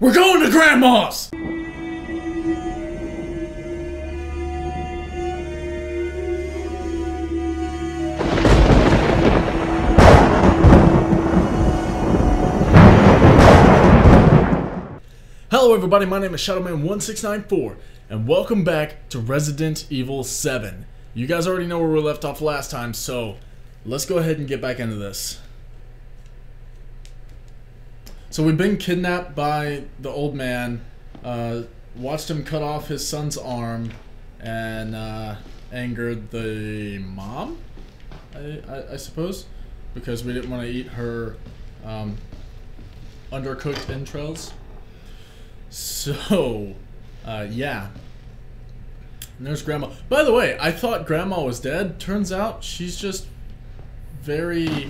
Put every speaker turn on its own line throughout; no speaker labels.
We're going to Grandma's! Hello everybody, my name is Shadowman1694, and welcome back to Resident Evil 7. You guys already know where we left off last time, so let's go ahead and get back into this. So we've been kidnapped by the old man, watched him cut off his son's arm, and angered the mom, I suppose, because we didn't want to eat her undercooked entrails. So, yeah. And there's Grandma. By the way, I thought Grandma was dead. Turns out she's just very...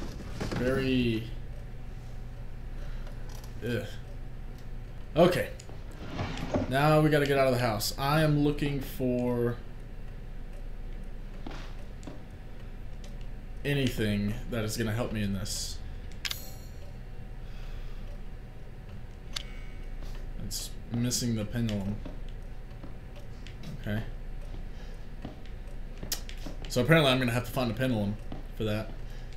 Ugh. Okay. Now we gotta get out of the house. I am looking for anything that is gonna help me in this. It's missing the pendulum. Okay. So apparently I'm gonna have to find a pendulum for that.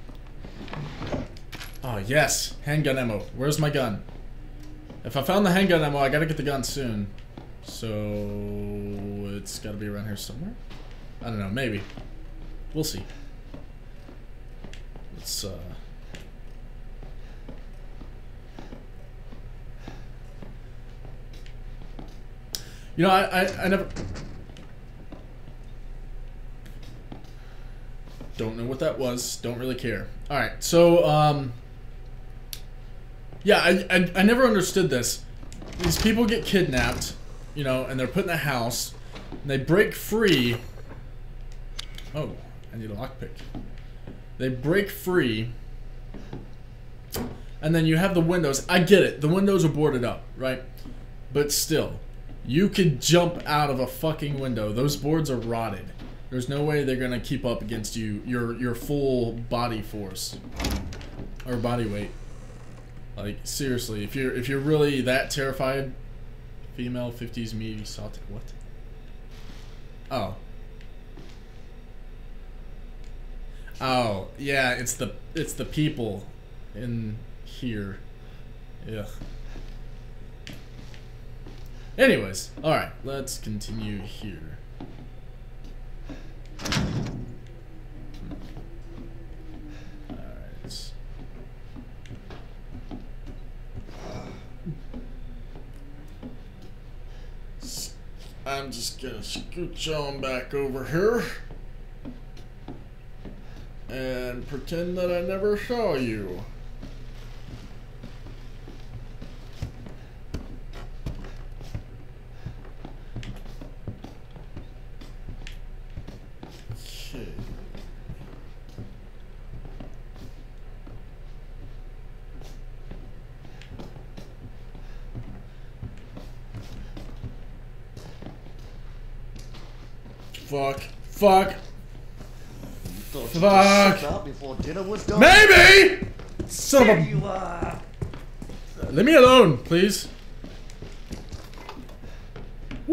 Oh yes! Handgun ammo. Where's my gun? If I found the handgun ammo, I gotta get the gun soon. So it's gotta be around here somewhere? I don't know, maybe. We'll see. Let's you know, I never... Don't know what that was. Don't really care. Alright, so, yeah, I never understood this. These people get kidnapped, you know, and they're put in a house, and they break free... Oh, I need a lockpick. They break free, and then you have the windows. I get it. The windows are boarded up, right? But still... You could jump out of a fucking window. Those boards are rotted. There's no way they're gonna keep up against you, your full body force or body weight. Like seriously, if you're really that terrified, female 50s me salted what? Oh. Oh yeah, it's the people in here. Ugh. Anyways, alright, let's continue here. Alright. I'm just gonna scooch on back over here and pretend that I never saw you. Fuck. Fuck. Fuck.
Before dinner was done.
Maybe! Son of a... Leave me alone, please. Woo!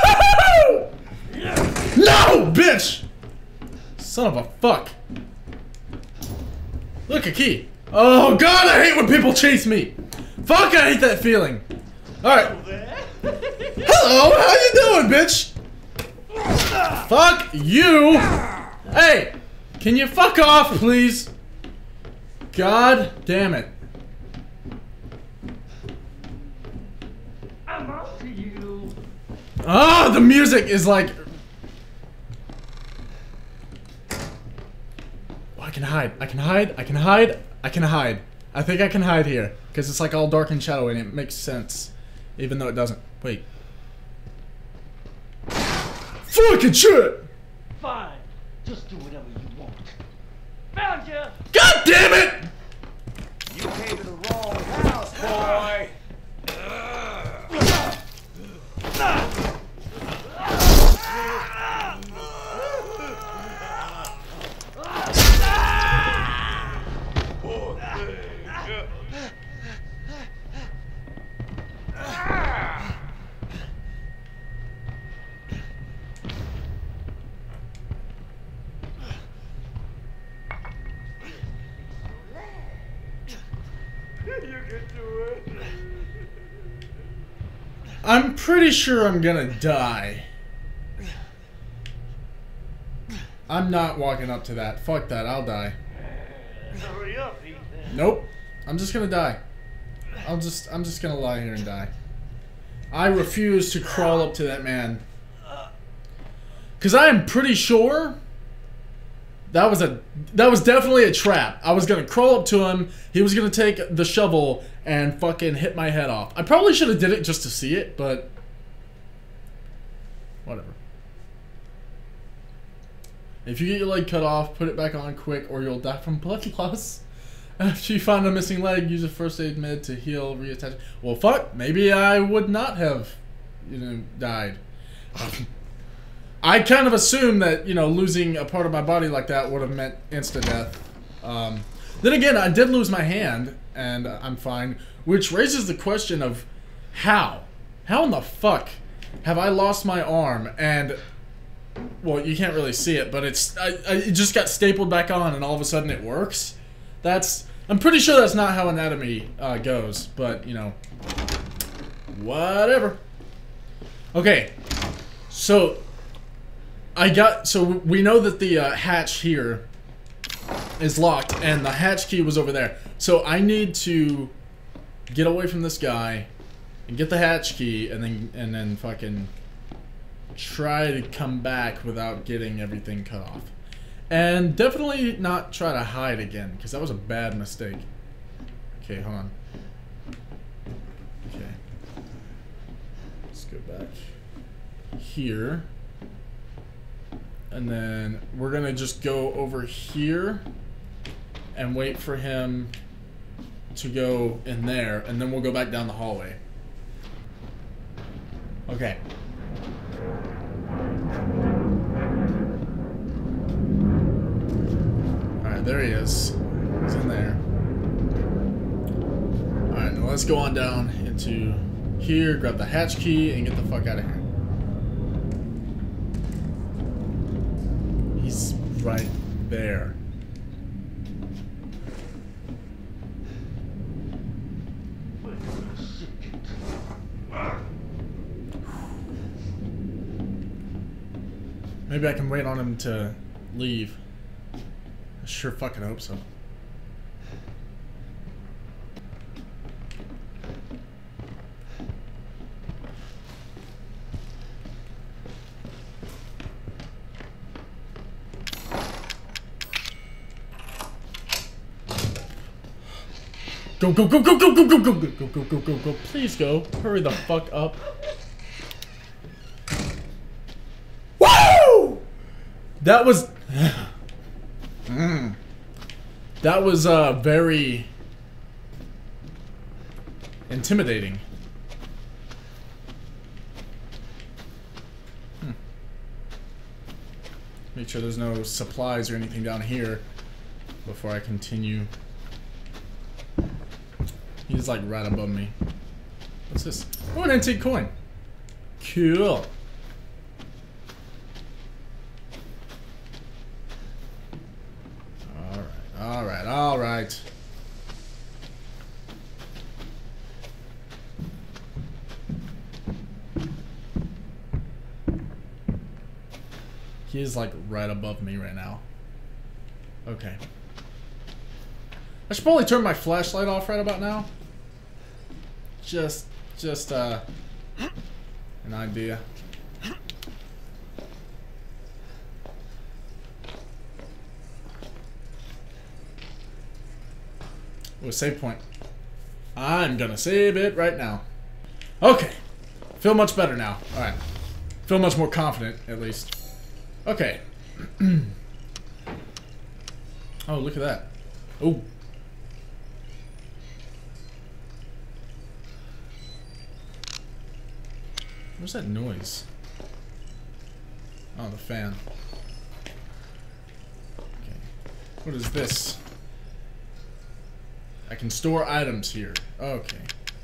No, bitch! Son of a fuck. Look, a key. Oh god, I hate when people chase me. Fuck, I hate that feeling. Alright. Hello, how you doing, bitch? Fuck you! Hey! Can you fuck off, please? God damn it.
I'm after you.
Ah, the music is like... Oh, I can hide. I can hide. I can hide. I can hide. I think I can hide here. Because it's like all dark and shadowy and it makes sense. Even though it doesn't. Wait. Fucking shit!
Fine. Just do whatever you want. Found you!
God damn it!
You came to the wrong house, boy.
I'm pretty sure I'm gonna die. I'm not walking up to that. Fuck that, I'll die.
Hurry up, Ethan.
Nope. I'm just gonna die. I'm just gonna lie here and die. I refuse to crawl up to that man. Cause I am pretty sure that was definitely a trap. I was gonna crawl up to him, he was gonna take the shovel and fucking hit my head off. I probably should have did it just to see it, but whatever. If you get your leg cut off, put it back on quick or you'll die from blood loss. After you find a missing leg, use a first aid med to heal, reattach. Well, fuck, maybe I would not have, you know, died. I kind of assumed that, you know, losing a part of my body like that would have meant instant death. Then again, I did lose my hand, and I'm fine. Which raises the question of how? How in the fuck have I lost my arm and... Well, you can't really see it, but it just got stapled back on and all of a sudden it works? I'm pretty sure that's not how anatomy goes, but, you know, whatever. Okay, so we know that the hatch here is locked and the hatch key was over there. So I need to get away from this guy and get the hatch key and then fucking try to come back without getting everything cut off. And definitely not try to hide again, because that was a bad mistake. Okay, hold on. Okay. Let's go back here. And then we're gonna just go over here and wait for him to go in there, and then we'll go back down the hallway. Okay. There he is. He's in there. Alright, now let's go on down into here, grab the hatch key, and get the fuck out of here. He's right there. Maybe I can wait on him to leave. I sure fucking hope so. Go, go, go, go, go, go, go, go, go, go, go, go, go, go. Please go. Hurry the fuck up. Woo! That was... That was very intimidating. Make sure there's no supplies or anything down here before I continue. He's like right above me. What's this? Oh, an antique coin. Cool. Alright. He is like right above me right now. Okay. I should probably turn my flashlight off right about now. Just an idea. Ooh, save point. I'm gonna save it right now. Okay. Feel much better now. Alright. Feel much more confident, at least. Okay. Oh, look at that. Oh. What's that noise? Oh, the fan. Okay. What is this? I can store items here. Okay.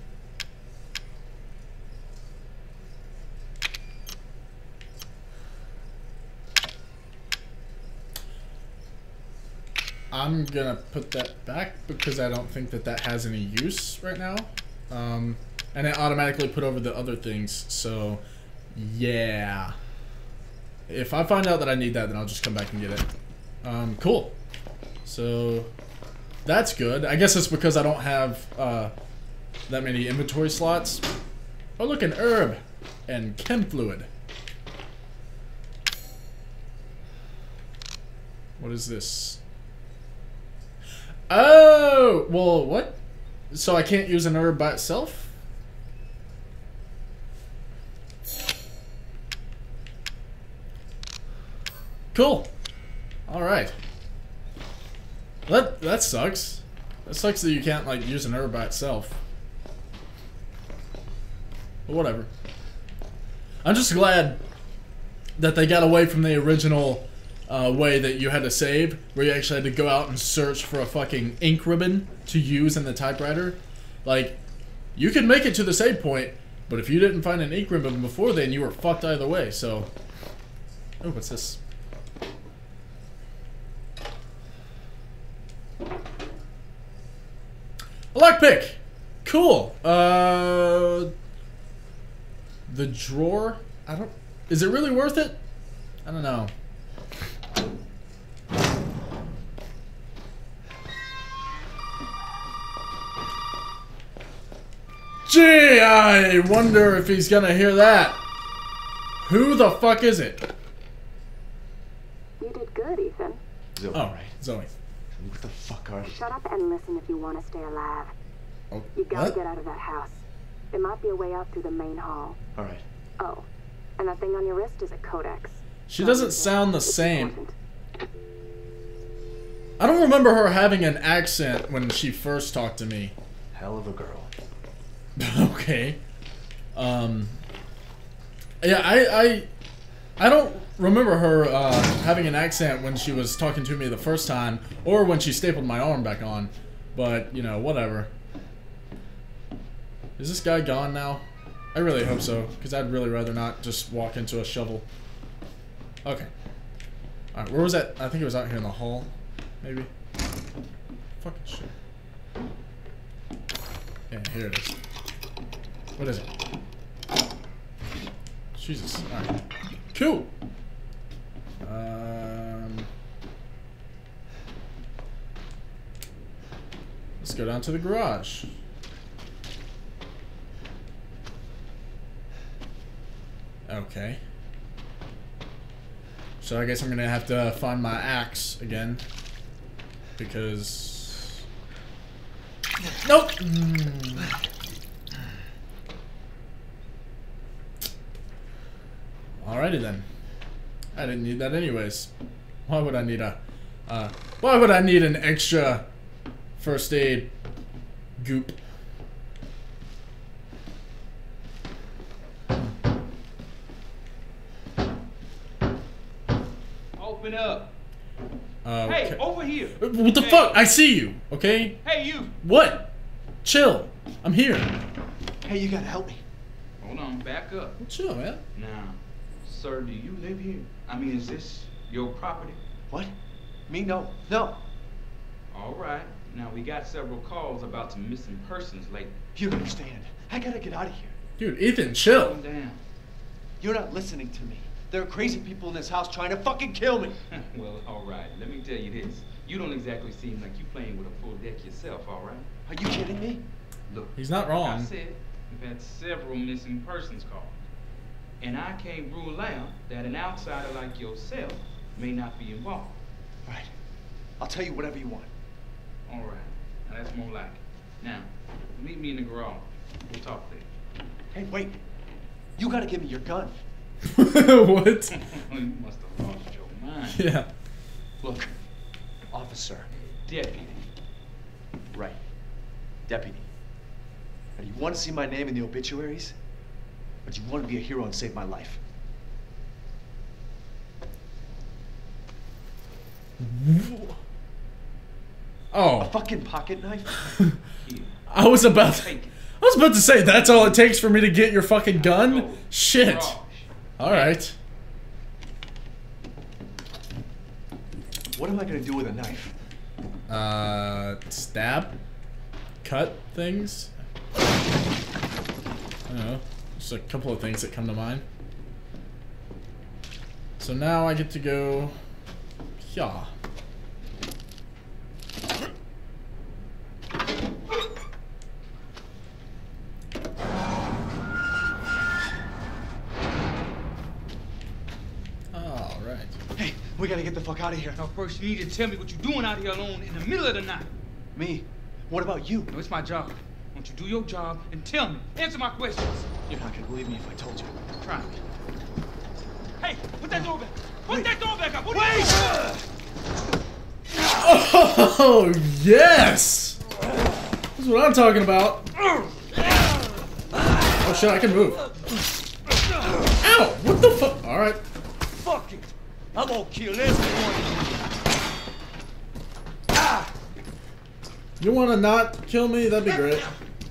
I'm gonna put that back because I don't think that has any use right now. and it automatically put over the other things. So, yeah. If I find out that I need that, then I'll just come back and get it. Cool. So, that's good. I guess it's because I don't have that many inventory slots. Oh, look, an herb and chem fluid. What is this? Oh, well, what? So I can't use an herb by itself? Cool. All right. That sucks. That sucks that you can't like use an herb by itself. But whatever. I'm just glad that they got away from the original way that you had to save, where you actually had to go out and search for a fucking ink ribbon to use in the typewriter. Like, you could make it to the save point, but if you didn't find an ink ribbon before then, you were fucked either way, so... Oh, what's this? A lockpick! Cool! The drawer? I don't... Is it really worth it? I don't know. Gee, I wonder if he's gonna hear that. Who the fuck is it?
You did good, Ethan.
Zoe.
Oh, Zoe.
What the fuck are you?
Shut up and listen if you want to stay alive.
Oh,
You gotta
what?
get out of that house. There might be a way out through the main hall.
Alright.
Oh, and that thing on your wrist is a codex.
She doesn't sound the
It's
same.
important.
I don't remember her having an accent when she first talked to me.
Hell of a girl.
Okay. Yeah, I don't remember her having an accent when she was talking to me the first time, or when she stapled my arm back on. But, you know, whatever. Is this guy gone now? I really hope so, because I'd really rather not just walk into a shovel. Okay. Alright, where was that? I think it was out here in the hall, maybe. Fucking shit. Yeah, here it is. What is it? Jesus. Alright. Cool. Let's go down to the garage. Okay. So I guess I'm gonna have to find my axe again. Because... Nope! Alrighty then. I didn't need that anyways. Why would I need why would I need an extra first aid goop?
Open up.
Okay.
Hey, over here.
What the
Hey.
fuck? I see you, okay?
Hey, you.
What? Chill. I'm here.
Hey, you gotta help me.
Hold on, back up.
Chill, man.
Now, sir, do you live here? I mean, is this your property?
What? Me? No. No.
All right. Now, we got several calls about some missing persons lately.
You don't understand. I gotta get out of here.
Dude, Ethan, chill.
Calm down.
You're not listening to me. There are crazy people in this house trying to fucking kill me.
Well, all right. Let me tell you this. You don't exactly seem like you playing with a full deck yourself, all right?
Are you kidding me?
Look,
He's not
like I
wrong.
said, we've had several missing persons calls. And I can't rule out that an outsider like yourself may not be involved.
Right. I'll tell you whatever you want.
All right. Now, that's more like it. Now, meet me in the garage. We'll talk there.
Hey, wait. You gotta give me your gun.
What?
You must have lost your mind.
Yeah.
Look, officer.
Deputy.
Right. Deputy. Now, do you want to see my name in the obituaries? Or do you want to be a hero and save my life?
Oh.
A fucking pocket knife?
Here.
I was about
Take it.
to say that's all it takes for me to get your fucking gun?
Go.
Shit.
Garage.
Alright.
What am I gonna do with a knife?
Stab? Cut things? Just a couple of things that come to mind. So now I get to go. Yeah. Alright.
Hey, we gotta get the fuck out of here.
Now, first you need to tell me what you're doing out here alone in the middle of the night.
Me? What about you?
No, it's my job. Won't you do your job and tell me? Answer my questions.
You're not gonna believe me if I told you.
Try me. Hey, put that door back. Put that door back up. What
Oh, yes! That's what I'm talking about. Oh shit, I can move. Ow! What the fuck? Alright.
Fuck it. I'm gonna kill everyone.
You wanna not kill me? That'd be great.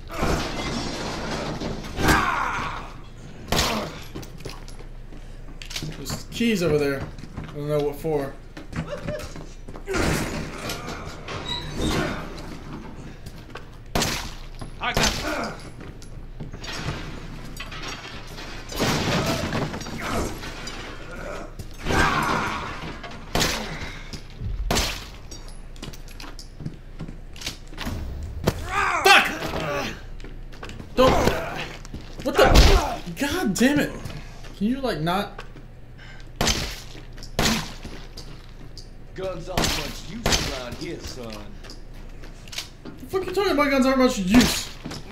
There's keys over there. I don't know what for.
I got you.
Don't. What the? God damn it! Can you like not?
Guns aren't much use around here, son.
The fuck you talking about? Guns aren't much use.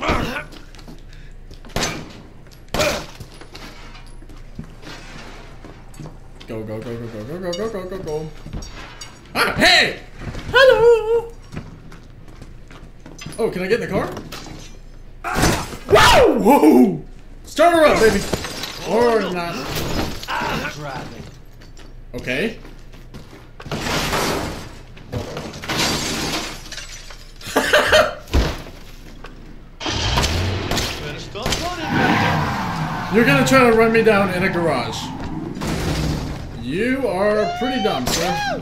Go go go go go go go go go go go. Ah, hey! Hello. Oh, can I get in the car? Wow! Whoa! Start her up, baby. Or not.
I'm driving.
Okay.
Better stop running.
You're gonna try to run me down in a garage. You are pretty dumb, sir.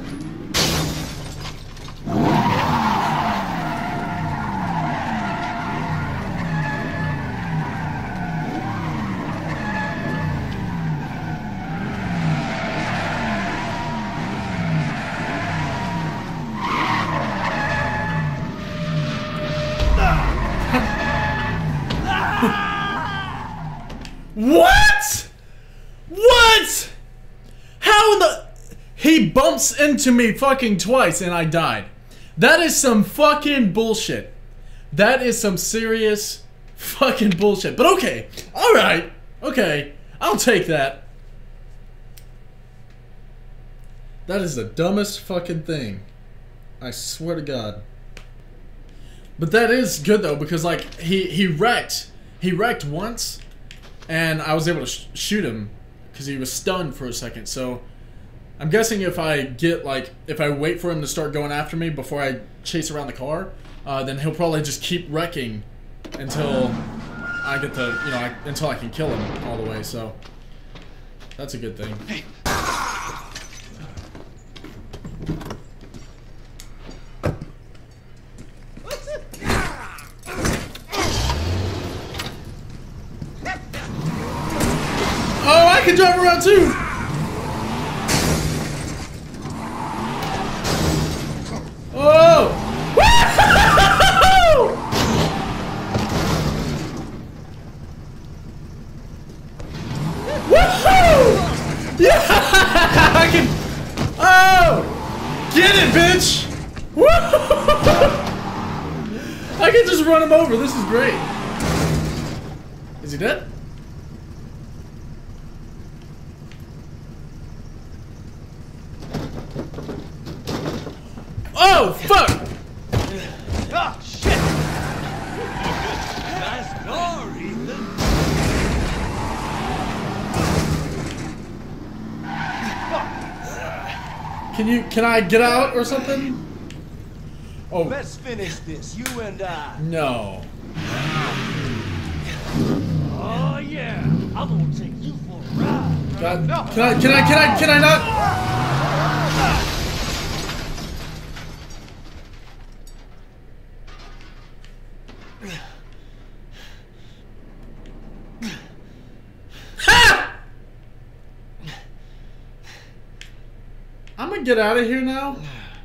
What? What? How the... He bumps into me fucking twice and I died. That is some fucking bullshit. That is some serious fucking bullshit. But okay. Alright. Okay. I'll take that. That is the dumbest fucking thing. I swear to God. But that is good though, because like, he wrecked. He wrecked once. And I was able to shoot him because he was stunned for a second. So I'm guessing if I get like, if I wait for him to start going after me before I chase around the car, then he'll probably just keep wrecking until I get the, you know, until I can kill him all the way. So that's a good thing.
Hey.
Oh, I can drive around too! Oh! Woo-hoo-hoo-hoo-hoo! Woohoo! Yeah! I can... Oh! Get it, bitch! Woo-hoo-hoo-hoo! I can just run him over. This is great. Is he dead? Oh, fuck!
Ah, shit! Nice car, Ethan.
Can I get out or something? Oh,
Let's finish this, you and I.
no.
Oh yeah, I'm gonna take you for a ride.
God, can I not? gonna get out of here now.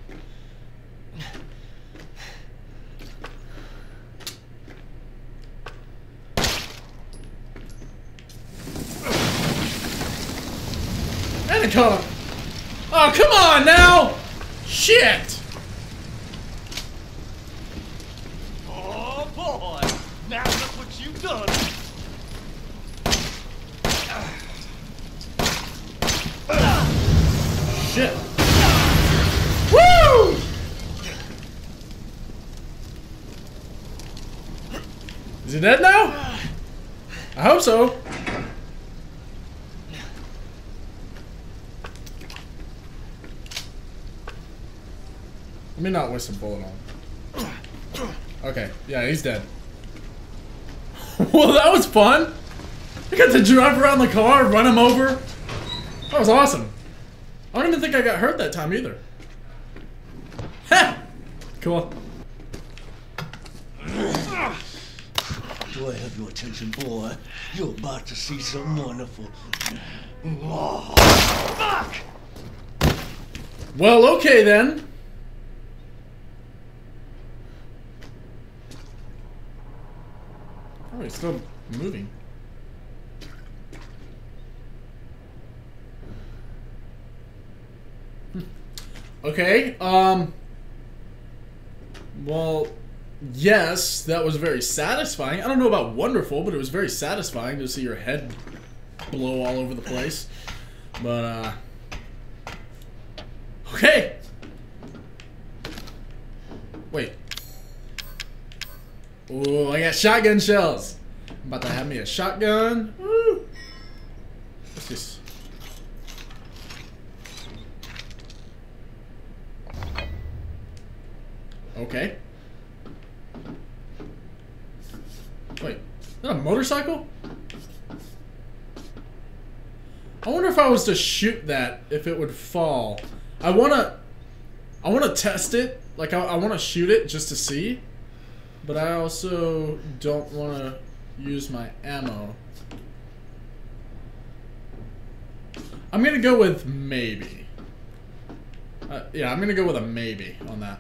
And a color. Oh, come on now! Shit!
Oh boy! Now look what you've done!
Shit. Woo! Is he dead now? I hope so. Let me not waste a bullet on him. Okay, yeah, he's dead. Well, that was fun. I got to drive around the car, run him over. That was awesome. I don't even think I got hurt that time either. Ha! Cool.
Do I have your attention, boy? You're about to see something wonderful. Oh, fuck!
Well, okay then. Oh, he's still moving. Okay, well, yes, that was very satisfying. I don't know about wonderful, but it was very satisfying to see your head blow all over the place. But, okay. Wait. Ooh, I got shotgun shells. I'm about to have me a shotgun. Woo. What's this? Okay. Wait, is that a motorcycle? I wonder if I was to shoot that, if it would fall. I wanna test it. Like, I wanna shoot it just to see. But I also don't wanna use my ammo. I'm gonna go with maybe. Yeah, I'm gonna go with a maybe on that.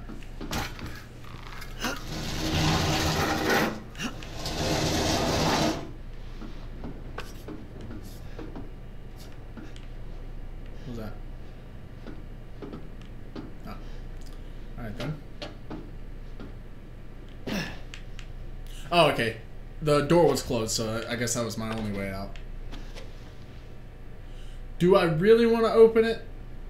What was that? Oh. Alright then. Oh, okay. The door was closed, so I guess that was my only way out. Do I really want to open it?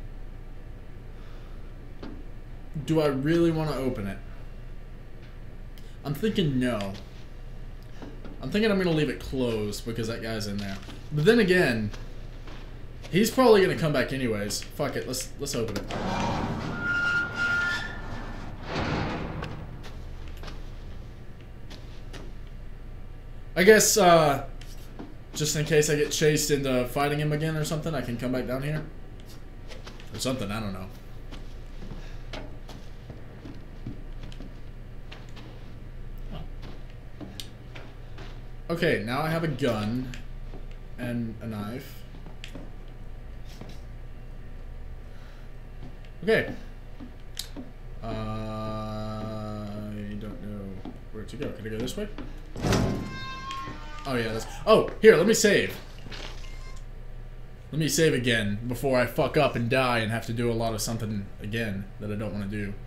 Do I really want to open it? I'm thinking no. I'm thinking I'm going to leave it closed because that guy's in there. But then again, he's probably going to come back anyways. Fuck it, let's open it. I guess, just in case I get chased into fighting him again or something, I can come back down here. Or something, I don't know. Okay, now I have a gun and a knife. Okay. I don't know where to go. Can I go this way? Oh yeah, that's... Oh, here, let me save. Let me save again before I fuck up and die and have to do a lot of something again that I don't want to do.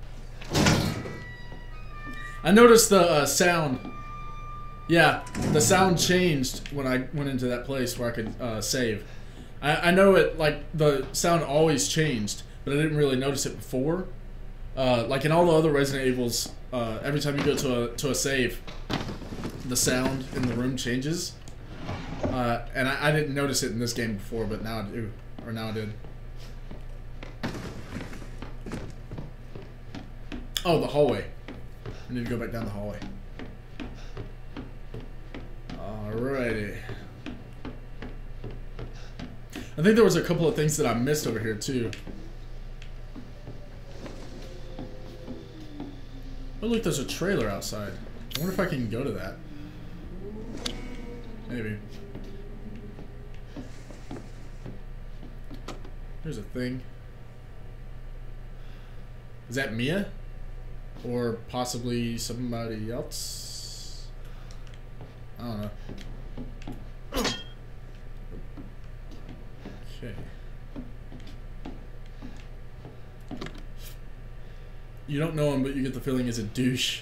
I noticed the sound... Yeah, the sound changed when I went into that place where I could save. I know it, like, the sound always changed, but I didn't really notice it before. Like in all the other Resident Evils, every time you go to a save, the sound in the room changes. And I didn't notice it in this game before, but now I do. Or now I did. Oh, the hallway. I need to go back down the hallway. Alrighty. I think there was a couple of things that I missed over here too. Oh look, there's a trailer outside. I wonder if I can go to that. Maybe. There's a thing. Is that Mia? Or possibly somebody else? I don't know. Okay. You don't know him, but you get the feeling he's a douche.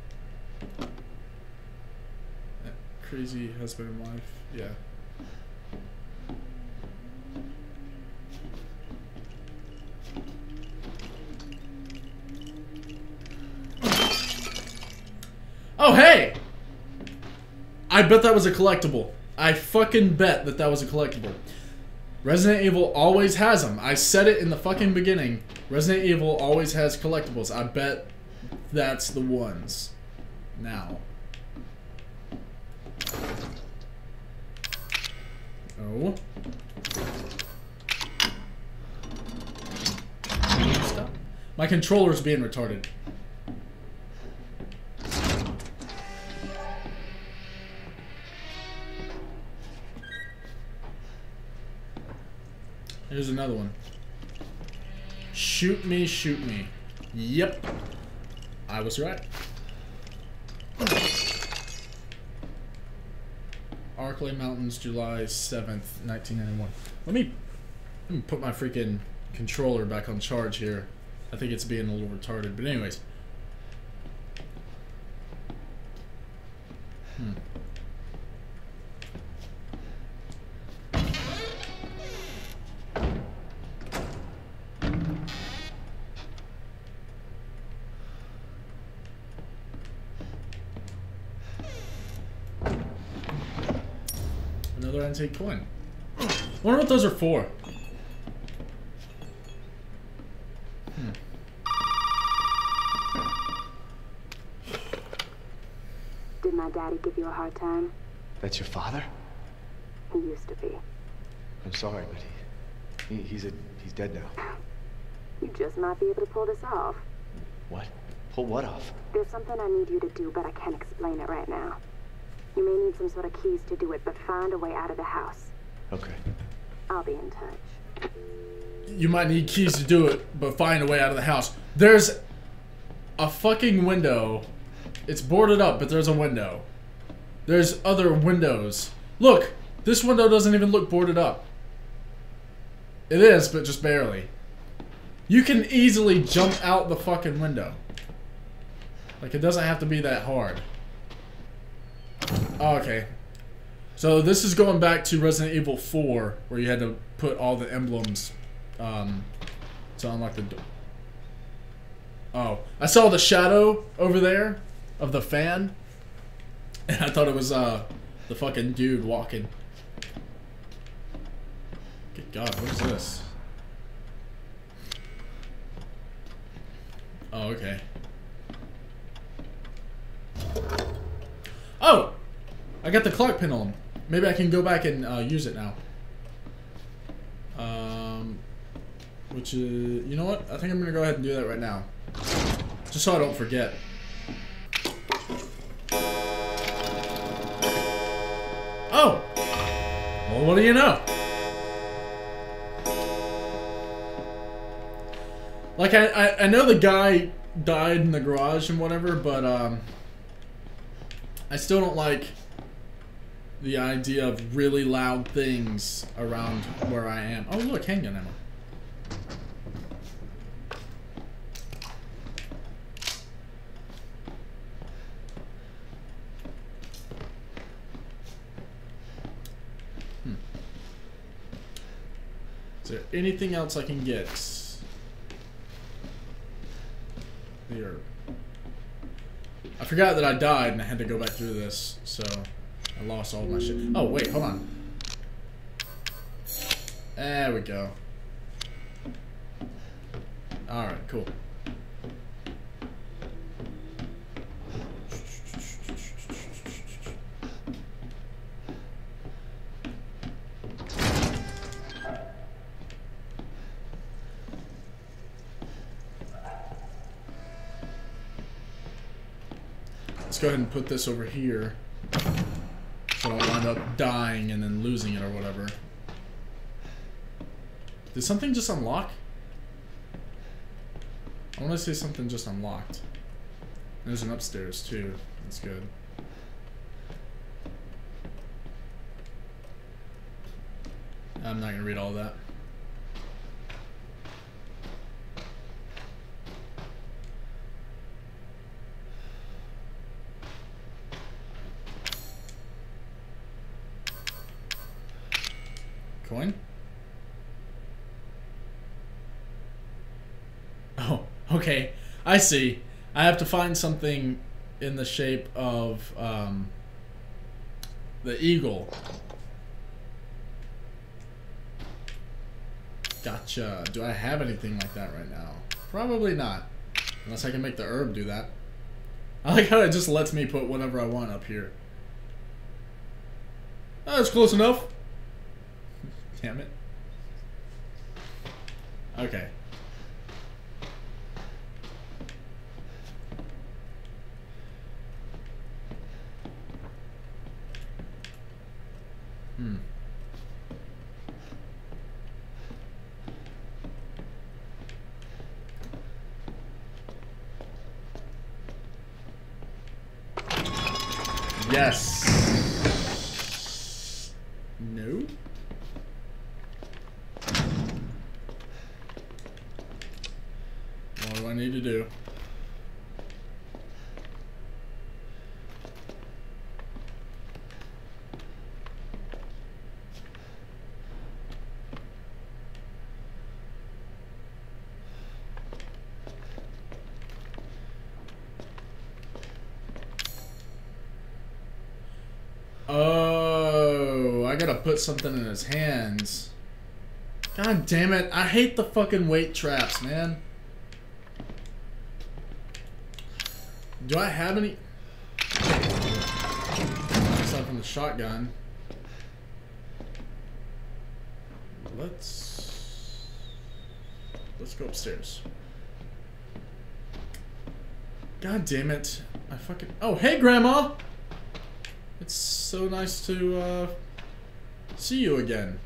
That crazy husband and wife. Yeah. Oh, hey! I bet that was a collectible. I fucking bet that that was a collectible. Resident Evil always has them. I said it in the fucking beginning. Resident Evil always has collectibles. I bet that's the ones. Now. Oh. Stop. My controller's being retarded. Here's another one. Shoot me, shoot me. Yep. I was right. Arklay Mountains, July 7th, 1991. Let me put my freaking controller back on charge here. I think it's being a little retarded, but anyways. Another antique coin. I wonder what those are for.
Did my daddy give you a hard time?
That's your father?
He used to be.
I'm sorry, but he's dead now.
You just might be able to pull this off.
What? Pull what off?
There's something I need you to do, but I can't explain it right now. You may need some sort of keys to do it, but find a way out of the house.
Okay.
I'll be in touch.
You might need keys to do it, but find a way out of the house. There's a fucking window. It's boarded up, but there's a window. There's other windows. Look, this window doesn't even look boarded up. It is, but just barely. You can easily jump out the fucking window. Like, it doesn't have to be that hard. Oh, okay. So this is going back to Resident Evil 4, where you had to put all the emblems to unlock the door. Oh, I saw the shadow over there of the fan, and I thought it was the fucking dude walking. Good God, what is this? Oh, okay. Oh! I got the clock pin on. Maybe I can go back and use it now. Which is... You know what? I think I'm going to go ahead and do that right now. Just so I don't forget. Oh! Well, what do you know? Like, I know the guy died in the garage and whatever, but, I still don't like the idea of really loud things around where I am. Oh, look, handgun ammo. Is there anything else I can get? Here. I forgot that I died and I had to go back through this, so I lost all my shit. Oh, wait, hold on. There we go. Alright, cool. Let's go ahead and put this over here so I don't wind up dying and then losing it or whatever. Did something just unlock? I want to see something just unlocked. There's an upstairs too. That's good. I'm not gonna read all that. Coin? Oh, okay. I see. I have to find something in the shape of the eagle. Gotcha. Do I have anything like that right now? Probably not. Unless I can make the herb do that. I like how it just lets me put whatever I want up here. Oh, that's close enough. Damn it. Okay. Yes. No. What do I need to do? Oh, I gotta put something in his hands. God damn it. I hate the fucking weight traps, man. Do I have any? Aside from the shotgun. Let's go upstairs. God damn it. I fucking... Oh, hey, Grandma! It's so nice to, see you again.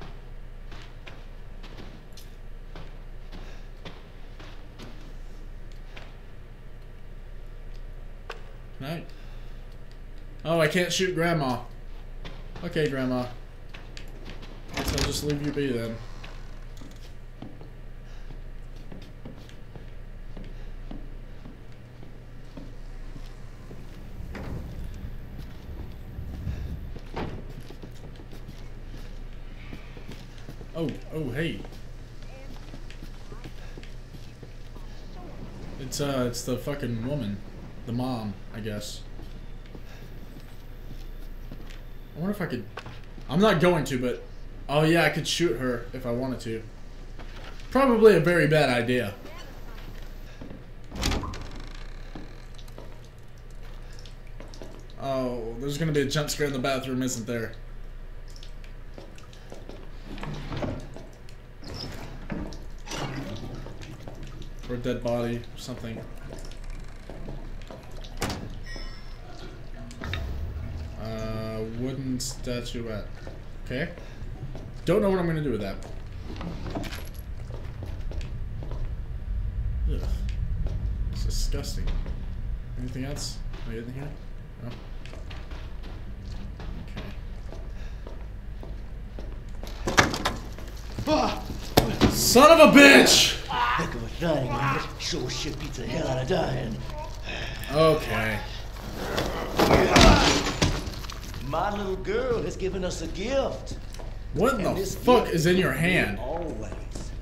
Night. Oh, I can't shoot Grandma. Okay, Grandma. Guess I'll just leave you be then. Oh, hey. It's the fucking woman. The mom, I guess. I wonder if I could... I'm not going to, but... Oh yeah, I could shoot her if I wanted to. Probably a very bad idea. Oh, there's gonna be a jump scare in the bathroom, isn't there? Or a dead body, or something. Wooden statuette. Okay. Don't know what I'm gonna do with that. Ugh. It's disgusting. Anything else? Am I in here? No? Okay. Son of a bitch!
Heck of a thing, ain't it? Sure shit beats the hell out of dying.
Okay.
My little girl has given us a gift.
What
And
the
this
fuck
gift
is in your
will be
hand?
Always.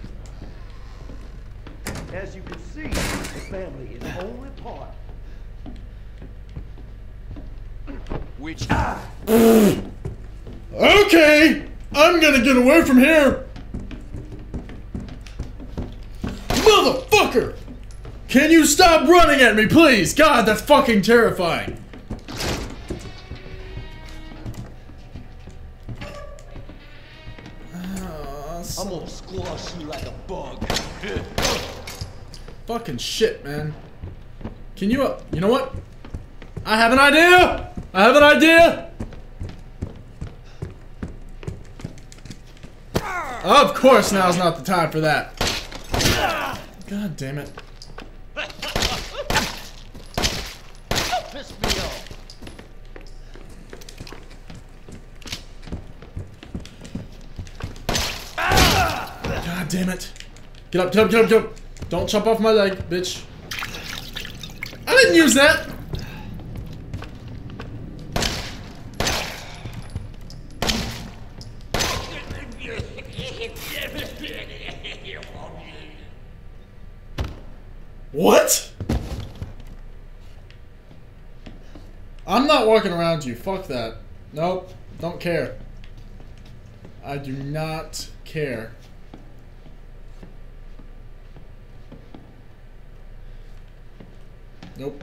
As you can see, the family is only part. Which
Okay! I'm gonna get away from here! Motherfucker! Can you stop running at me, please? God, that's fucking terrifying.
I'm gonna squash you like a bug.
Fucking shit, man. Can you, you know what? I have an idea! I have an idea! Of course now's not the time for that. God damn it. God damn it. Get up, get up, get up, get up. Don't chop off my leg, bitch. I didn't use that. What? I'm not walking around you. Fuck that. Nope. Don't care. I do not care. Nope.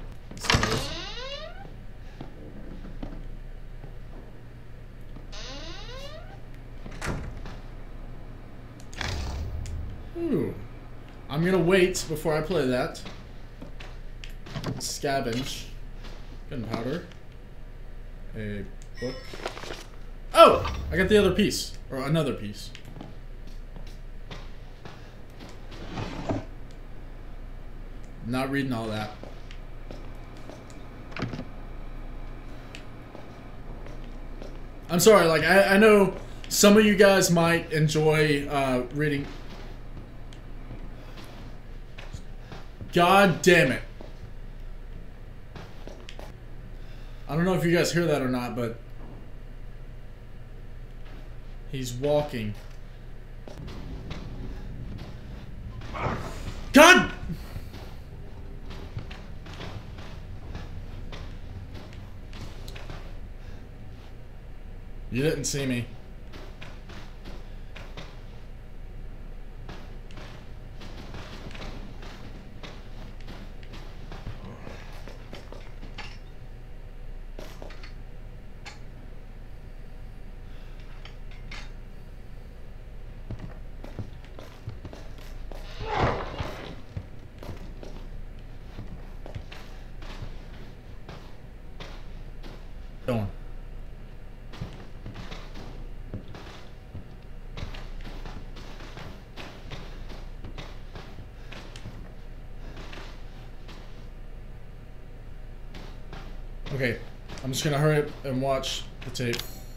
Ooh. I'm gonna wait before I play that. Scavenge. Gunpowder. A book. Oh! I got the other piece. Or another piece. Not reading all that. I'm sorry, like, I know some of you guys might enjoy reading. God damn it. I don't know if you guys hear that or not, but he's walking. God! You didn't see me. Go on. Okay, I'm just gonna hurry up and watch the tape.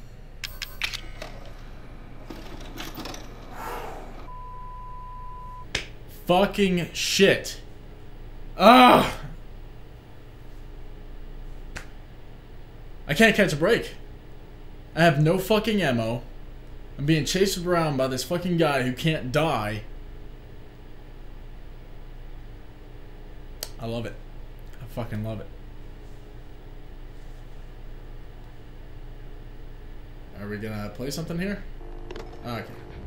Fucking shit. Ah! I can't catch a break. I have no fucking ammo. I'm being chased around by this fucking guy who can't die. I love it. I fucking love it. Are we gonna play something here? Okay.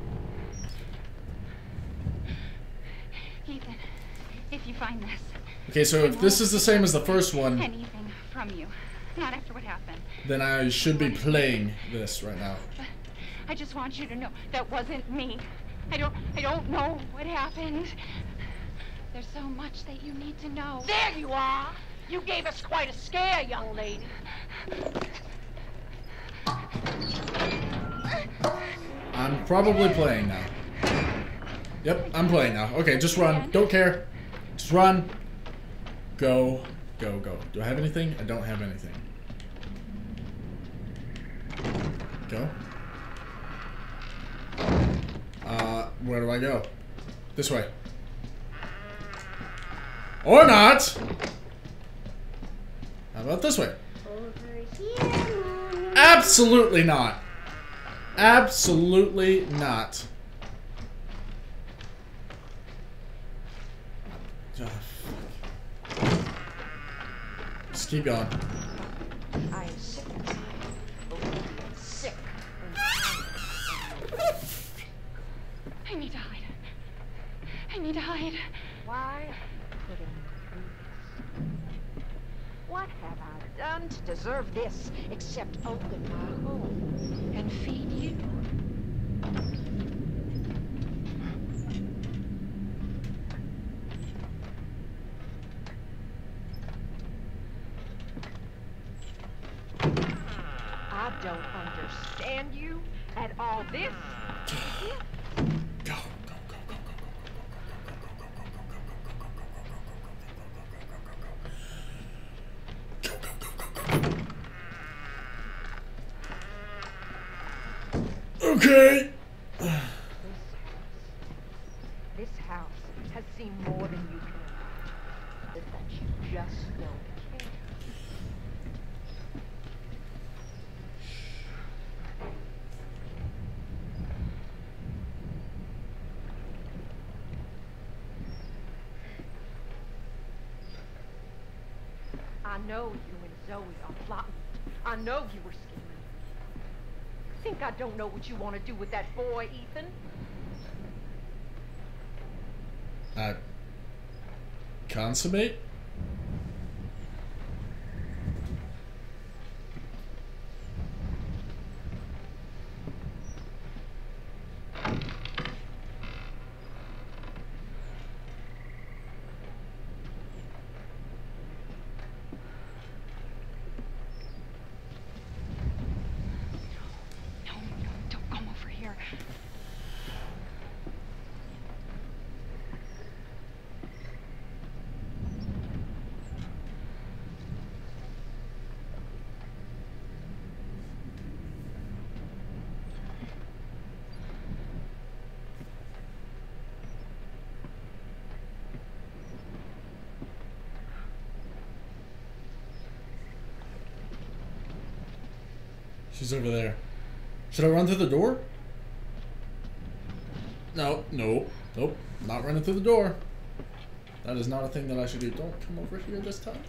Ethan, if you find this.
Okay, so if this is the same as the first one,
Anything from you. Not after what happened.
then I should be playing this right now.
But I just want you to know that wasn't me. I don't know what happened. There's so much that you need to know.
There you are! You gave us quite a scare, young lady.
I'm probably playing now. Yep, I'm playing now. Okay, just run. Don't care. Just run. Go. Go, go. Do I have anything? I don't have anything. Go. Where do I go? This way. Or not! How about this way? Absolutely not. Absolutely not. Oh, fuck. Just keep going.
I am sick and tired of being sick and
I need to hide. I need to hide.
Why couldn't you? What have I done to deserve this except open my home and feed you? I don't understand you at all. This.
Go. Okay.
has seen more than you can. That you just don't care. I know you and Zoe are plotting. I know you were scheming. Think I don't know what you want to do with that boy, Ethan?
Consummate? She's over there. Should I run through the door? No, nope, nope. Not running through the door. That is not a thing that I should do. Don't come over here this time.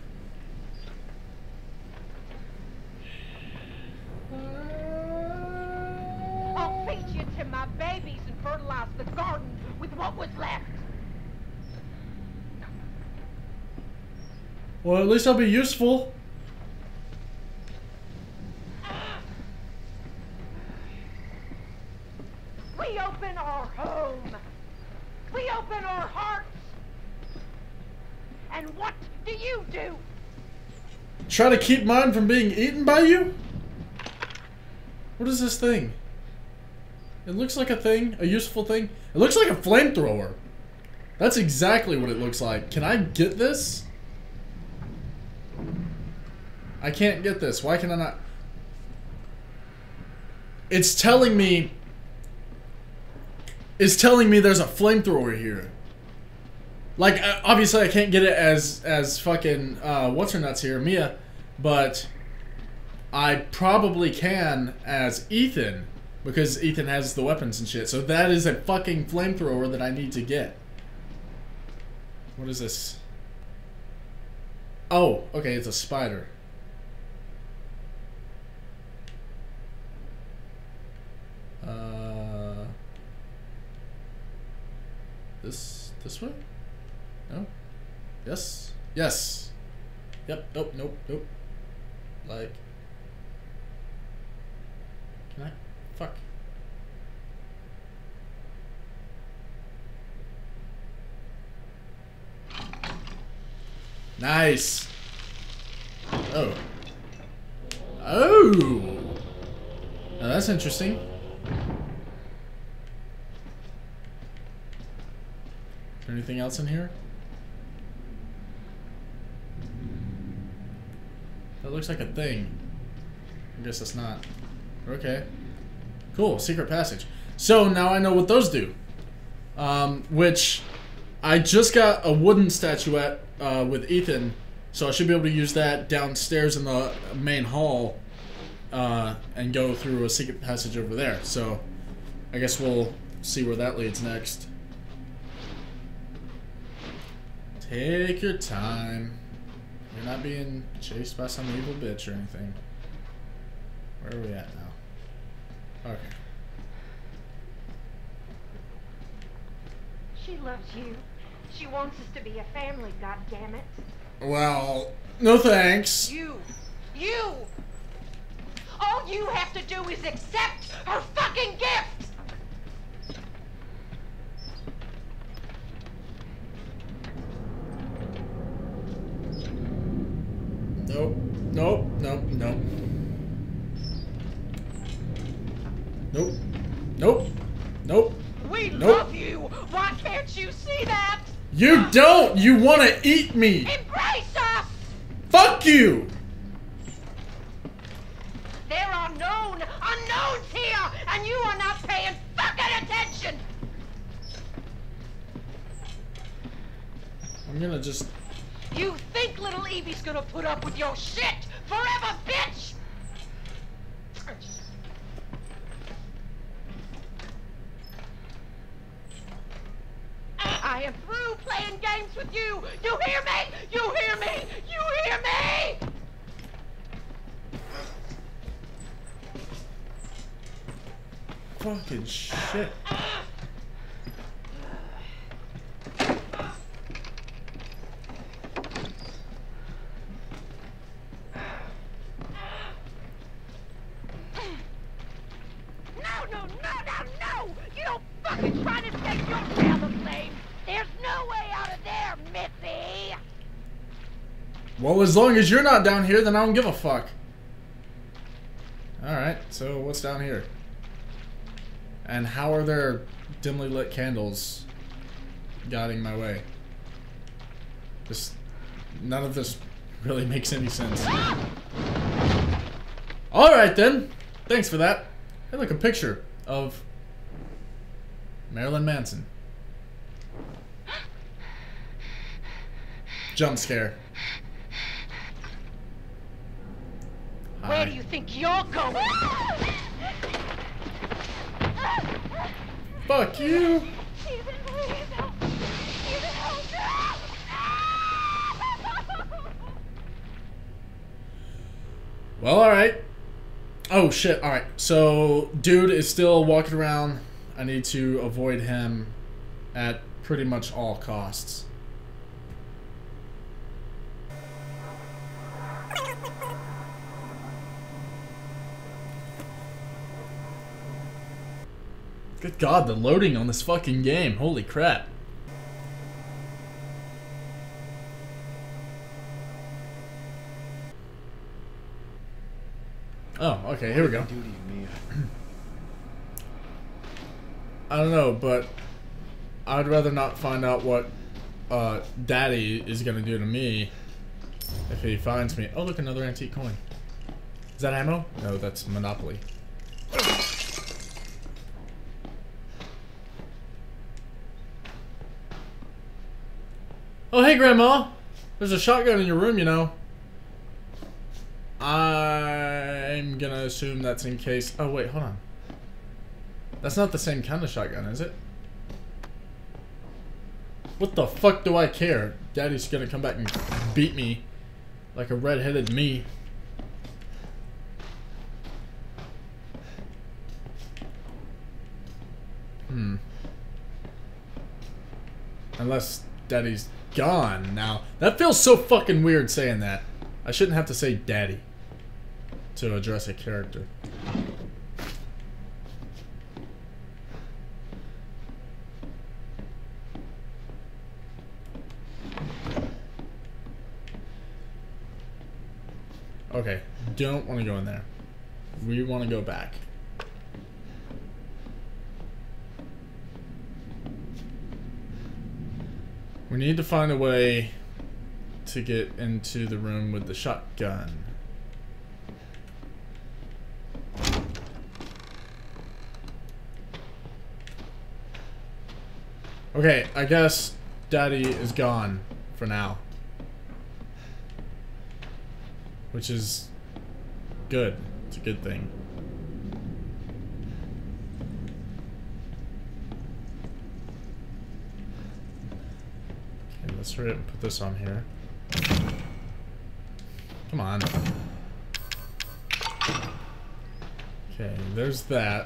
I'll feed you to my babies and fertilize the garden with what was left.
Well, at least I'll be useful.
We open our home. We open our hearts. And what do you do?
Try to keep mine from being eaten by you? What is this thing? It looks like a thing, a useful thing. It looks like a flamethrower. That's exactly what it looks like. Can I get this? I can't get this. Why can I not? It's telling me there's a flamethrower here. Like, obviously I can't get it as fucking, what's her nuts here, Mia, but I probably can as Ethan, because Ethan has the weapons and shit. So that is a fucking flamethrower that I need to get. What is this? Oh, okay, it's a spider. This way? No? Yes? Yes! Yep, nope, nope, nope. Like... Can I? Fuck. Nice! Oh. Oh! Now that's interesting. Anything else in here? That looks like a thing. I guess it's not. Okay. Cool, secret passage. So now I know what those do. Which I just got a wooden statuette with Ethan, so I should be able to use that downstairs in the main hall and go through a secret passage over there. So I guess we'll see where that leads next. Take your time. You're not being chased by some evil bitch or anything. Where are we at now? Okay.
She loves you. She wants us to be a family, goddammit.
Well, no thanks.
You! All you have to do is accept her fucking gift!
Nope. Nope. Nope. Nope. Nope. Nope. Nope.
We
Nope.
love you! Why can't you see that?
You don't! You want to eat me!
Embrace us!
Fuck you!
There are known unknowns here, and you are not paying fucking attention!
I'm gonna just...
You think little Evie's gonna put up with your shit forever, bitch? I am through playing games with you. You hear me? You hear me? You hear me?
Fucking shit.
No! You don't fucking try to escape your family flame! There's no way out of there, Missy!
Well, as long as you're not down here, then I don't give a fuck. Alright, so what's down here? And how are there dimly lit candles guiding my way? None of this really makes any sense. Alright then! Thanks for that. Hey, look, a picture of Marilyn Manson. Jump scare.
Where do you think you're going?
Fuck you! Well, alright. Oh shit, alright. So, dude is still walking around. I need to avoid him at pretty much all costs. Good God, the loading on this fucking game. Holy crap. Oh, okay, here we go. I don't know, but I'd rather not find out what Daddy is gonna do to me if he finds me. Oh, look, another antique coin. Is that ammo? No, that's Monopoly. Oh, hey, Grandma! There's a shotgun in your room, you know. I'm gonna assume that's in case... Oh, wait, hold on. That's not the same kind of shotgun, is it? What the fuck do I care? Daddy's gonna come back and beat me like a red-headed me. Unless Daddy's gone now. That feels so fucking weird saying that. I shouldn't have to say Daddy to address a character. Okay, don't want to go in there. We want to go back. We need to find a way to get into the room with the shotgun. Okay, I guess Daddy is gone for now. Which is good. It's a good thing. Okay, let's hurry up and put this on here. Come on. Okay, there's that.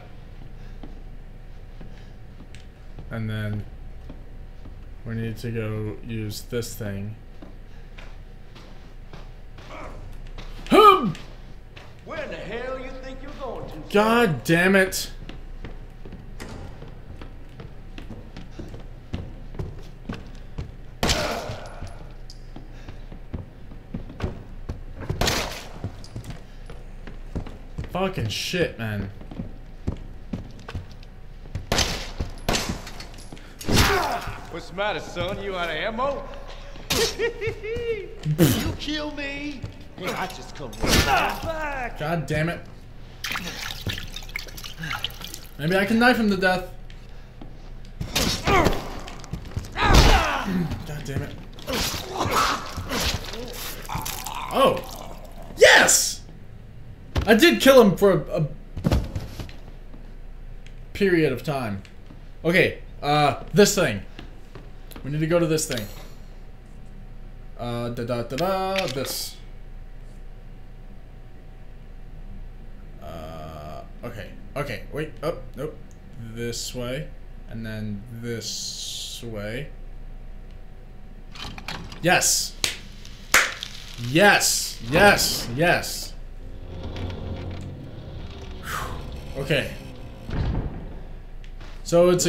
And then we need to go use this thing.
Where the hell you think you're going to?
God damn it. Fucking shit, man.
What's the matter, son? You out of ammo? You kill me? Hey, I just come back.
God damn it. Maybe I can knife him to death. God damn it. Oh. Yes! I did kill him for a period of time. Okay, this thing. We need to go to this thing. This. Okay, wait, oh, nope. This way, and then this way. Yes! Yes! Yes! Yes! Whew. Okay. So it's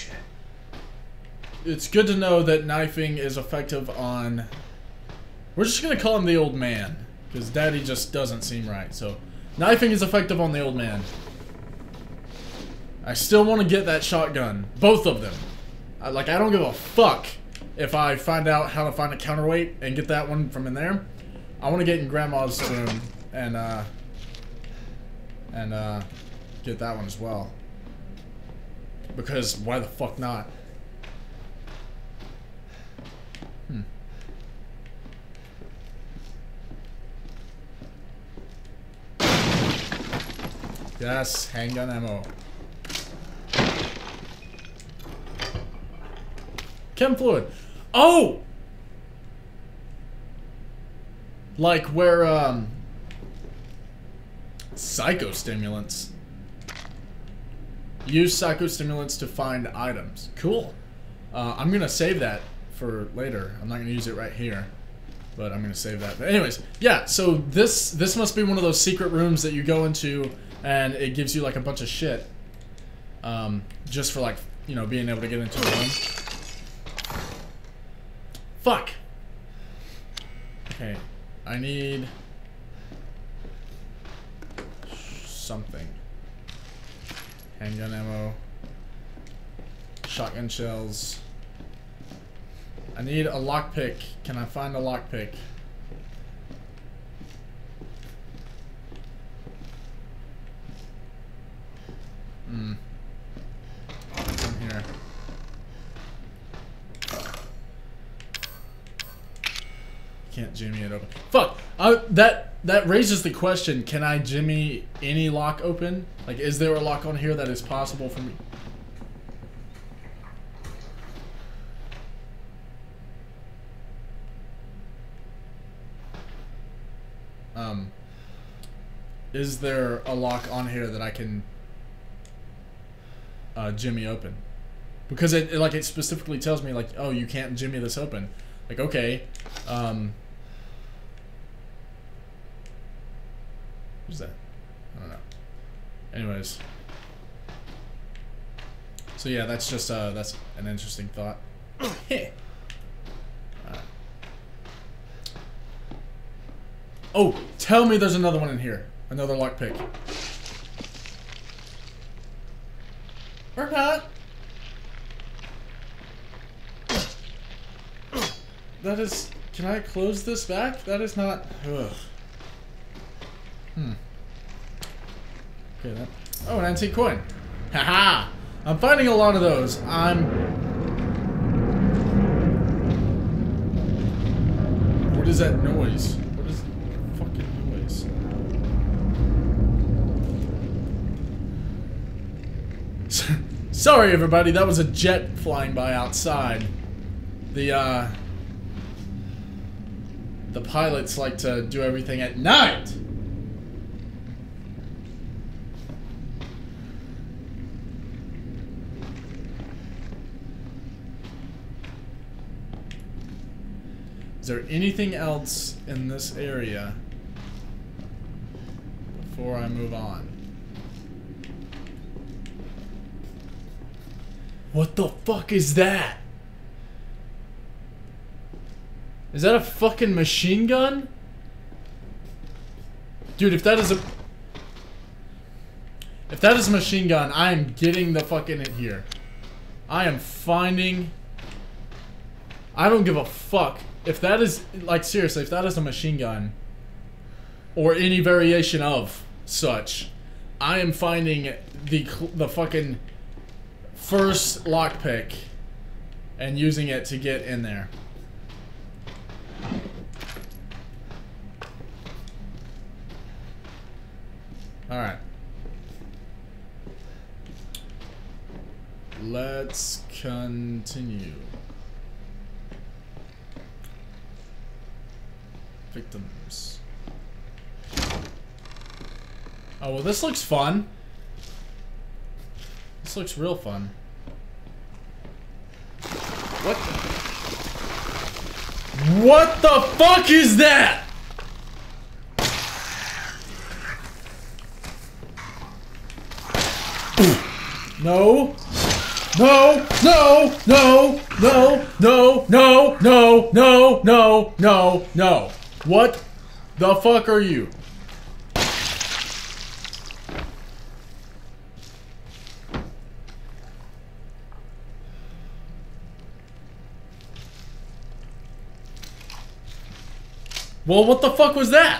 it's good to know that knifing is effective on... We're just gonna call him the old man, because Daddy just doesn't seem right, so... Knifing is effective on the old man. I still want to get that shotgun. Both of them. I don't give a fuck if I find out how to find a counterweight and get that one from in there. I want to get in Grandma's room and get that one as well. Because why the fuck not? Yes, handgun ammo. Chem fluid. Oh! Like where, psychostimulants. Use psychostimulants to find items. Cool. I'm gonna save that for later. I'm not gonna use it right here, but I'm gonna save that. But anyways, yeah, so this must be one of those secret rooms that you go into and it gives you like a bunch of shit. Just for like, you know, being able to get into the room. Fuck! Okay, I need something. Handgun ammo. Shotgun shells. I need a lockpick. Can I find a lockpick? What's in here? Can't jimmy it open. Fuck! That raises the question, can I jimmy any lock open? Like, is there a lock on here that is possible for me? Is there a lock on here that I can jimmy open? Because it specifically tells me like, oh, you can't jimmy this open. Like, okay, what is that? I don't know. Anyways. So yeah, that's just, that's an interesting thought. Oh, tell me there's another one in here. Another lockpick. Or not. That is... Can I close this back? That is not... Ugh. Okay, that... Oh, an antique coin. Haha! I'm finding a lot of those. What is that noise? What is the fucking noise? Sorry, everybody. That was a jet flying by outside. The pilots like to do everything at night. Is there anything else in this area before I move on? What the fuck is that? Is that a fucking machine gun? Dude, if that is a machine gun, I am getting the fucking in here. I am finding... I don't give a fuck. If that is, like, seriously, if that is a machine gun, or any variation of such, I am finding the fucking first lockpick and using it to get in there. Alright. Let's continue. Victims. Oh, well, this looks fun. This looks real fun.
What?
What the fuck is that? No. No, no, no, no, no, no, no, no, no, no, no. What the fuck are you? Well, what the fuck was that?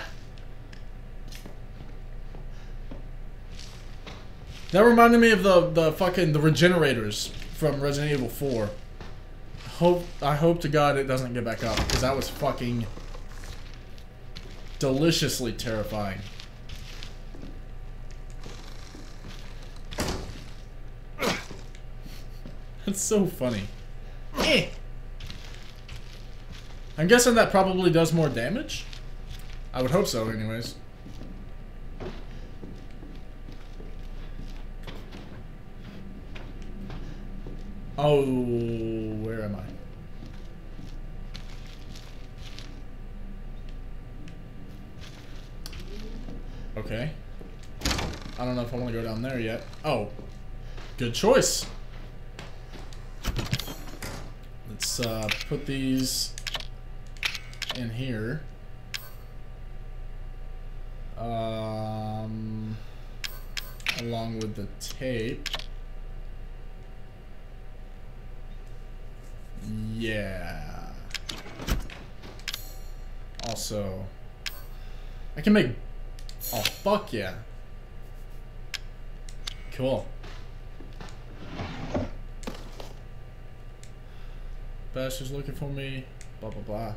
That reminded me of the fucking regenerators from Resident Evil 4. I hope to God it doesn't get back up, because that was fucking deliciously terrifying. That's so funny. I'm guessing that probably does more damage? I would hope so, anyways. Oh, where am I? Okay. I don't know if I want to go down there yet. Oh, good choice. Let's put these in here. Along with the tape. Yeah. Also, I can make... Oh, fuck yeah. Cool. Bastards looking for me. Blah, blah, blah.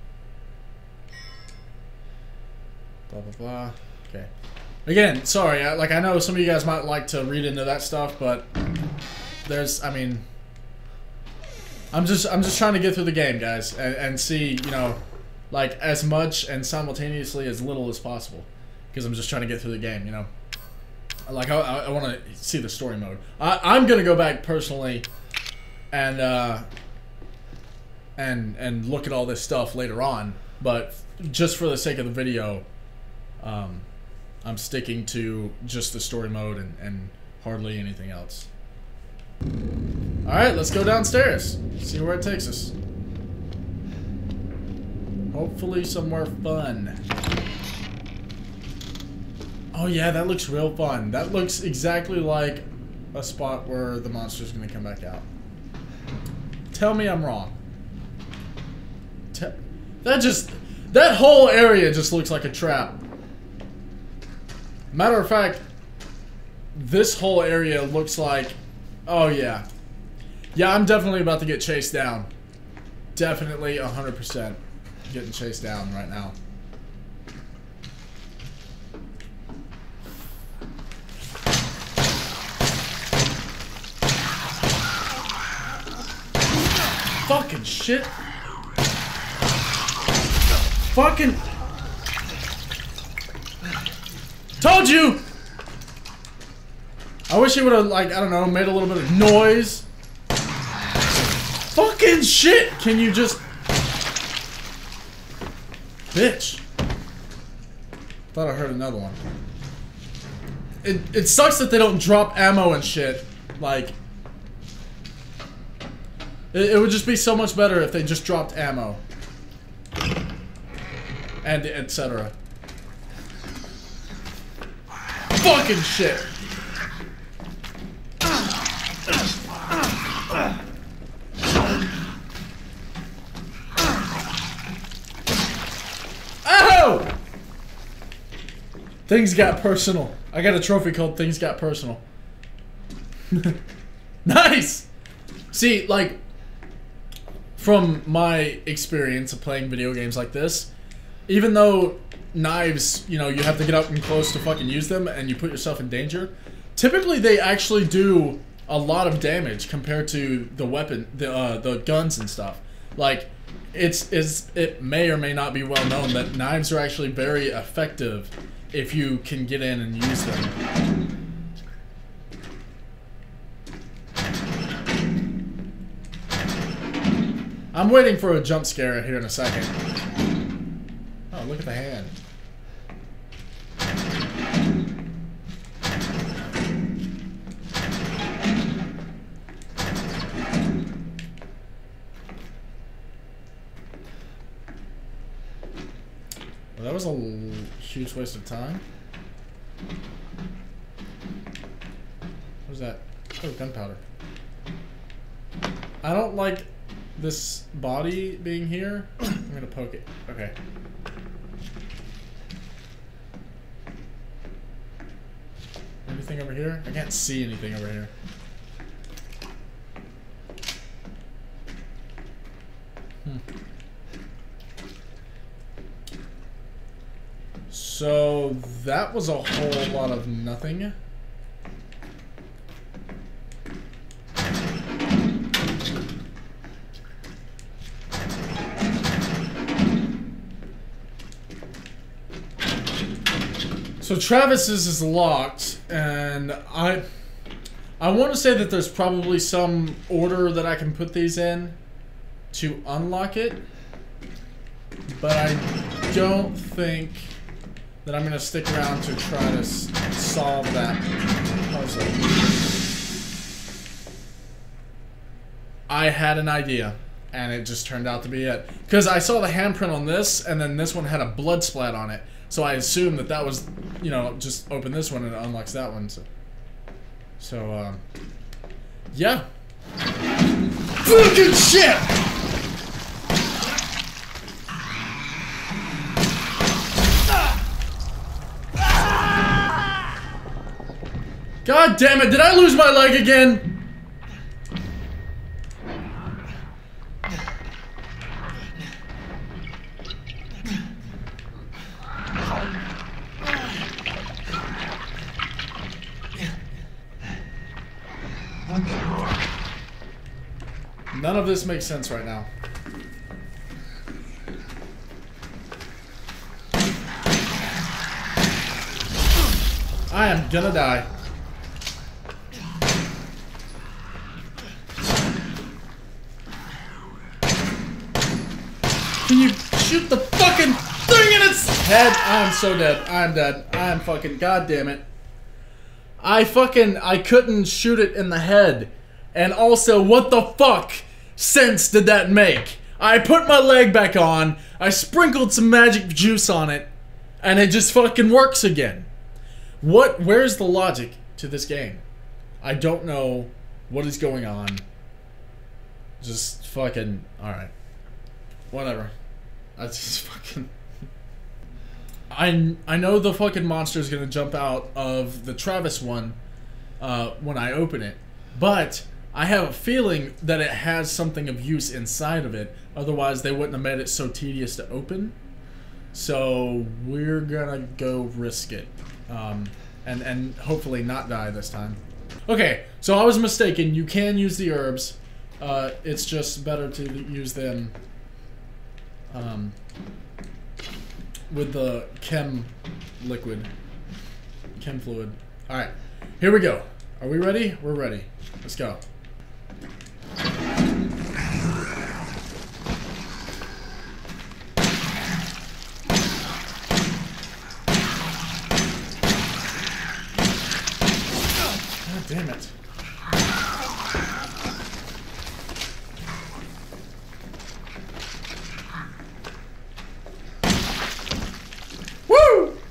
Blah, blah, blah. Okay. Again, sorry. I know some of you guys might like to read into that stuff, but there's, I mean... I'm just trying to get through the game, guys, and see, you know, like, as much and simultaneously as little as possible. Because I'm just trying to get through the game, you know. Like, I want to see the story mode. I'm going to go back personally and look at all this stuff later on. But just for the sake of the video, I'm sticking to just the story mode and hardly anything else. Alright, let's go downstairs. See where it takes us. Hopefully somewhere fun. Oh yeah, that looks real fun. That looks exactly like a spot where the monster's gonna come back out. Tell me I'm wrong. That whole area just looks like a trap. Matter of fact, this whole area looks like... Oh yeah. Yeah, I'm definitely about to get chased down. Definitely 100% getting chased down right now. Fucking shit. Fucking... Told you! I wish he would have, like, I don't know, made a little bit of noise. Fucking shit! Can you just... Bitch. Thought I heard another one. It sucks that they don't drop ammo and shit. Like... It would just be so much better if they just dropped ammo. And etc. Fucking shit! Ow! Things got personal. I got a trophy called Things Got Personal. Nice! See, like, from my experience of playing video games like this, even though knives, you know, you have to get up and close to fucking use them, and you put yourself in danger. Typically, they actually do a lot of damage compared to the weapon, the guns and stuff. Like, it may or may not be well known that knives are actually very effective if you can get in and use them. I'm waiting for a jump scare here in a second. Oh, look at the hand. Well, that was a huge waste of time. What was that? Oh, gunpowder. I don't like this body being here. I'm gonna poke it. Okay. Anything over here? I can't see anything over here. So that was a whole lot of nothing. So Travis's is locked, and I want to say that there's probably some order that I can put these in to unlock it, but I don't think that I'm going to stick around to try to solve that puzzle. I had an idea, and it just turned out to be it. Because I saw the handprint on this, and then this one had a blood splat on it. So I assumed that that was, you know, just open this one and it unlocks that one. So yeah. Fucking shit! God damn it, did I lose my leg again? None of this makes sense right now. I am gonna die. Can you shoot the fucking thing in its head? I'm so dead. I'm dead. I'm fucking, god damn it. I couldn't shoot it in the head. And also, what the fuck sense did that make? I put my leg back on, I sprinkled some magic juice on it, and it just fucking works again. Where's the logic to this game? I don't know what is going on. Just fucking, alright. Whatever. I just fucking... I know the fucking monster is gonna jump out of the Travis one when I open it, but I have a feeling that it has something of use inside of it. Otherwise, they wouldn't have made it so tedious to open. So we're gonna go risk it, and hopefully not die this time. Okay, so I was mistaken. You can use the herbs. It's just better to use them with the chem liquid, chem fluid. All right, here we go. Are we ready? We're ready. Let's go. God damn it. Woo!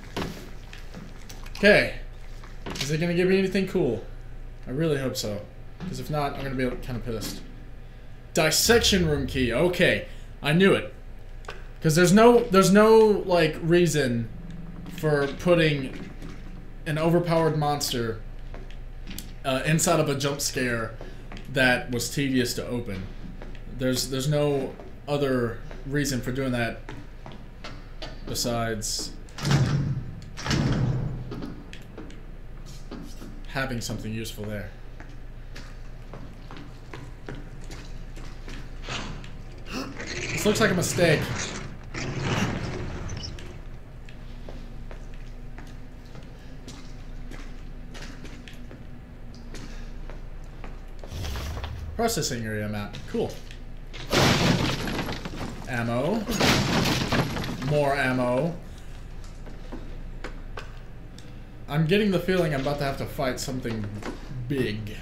Okay. Is it gonna give me anything cool? I really hope so. Because if not, I'm gonna be kind of pissed. Dissection room key. Okay, I knew it. Because there's no like reason for putting an overpowered monster inside of a jump scare that was tedious to open. There's no other reason for doing that besides having something useful there. This looks like a mistake. Processing area map. Cool. Ammo. More ammo. I'm getting the feeling I'm about to have to fight something big.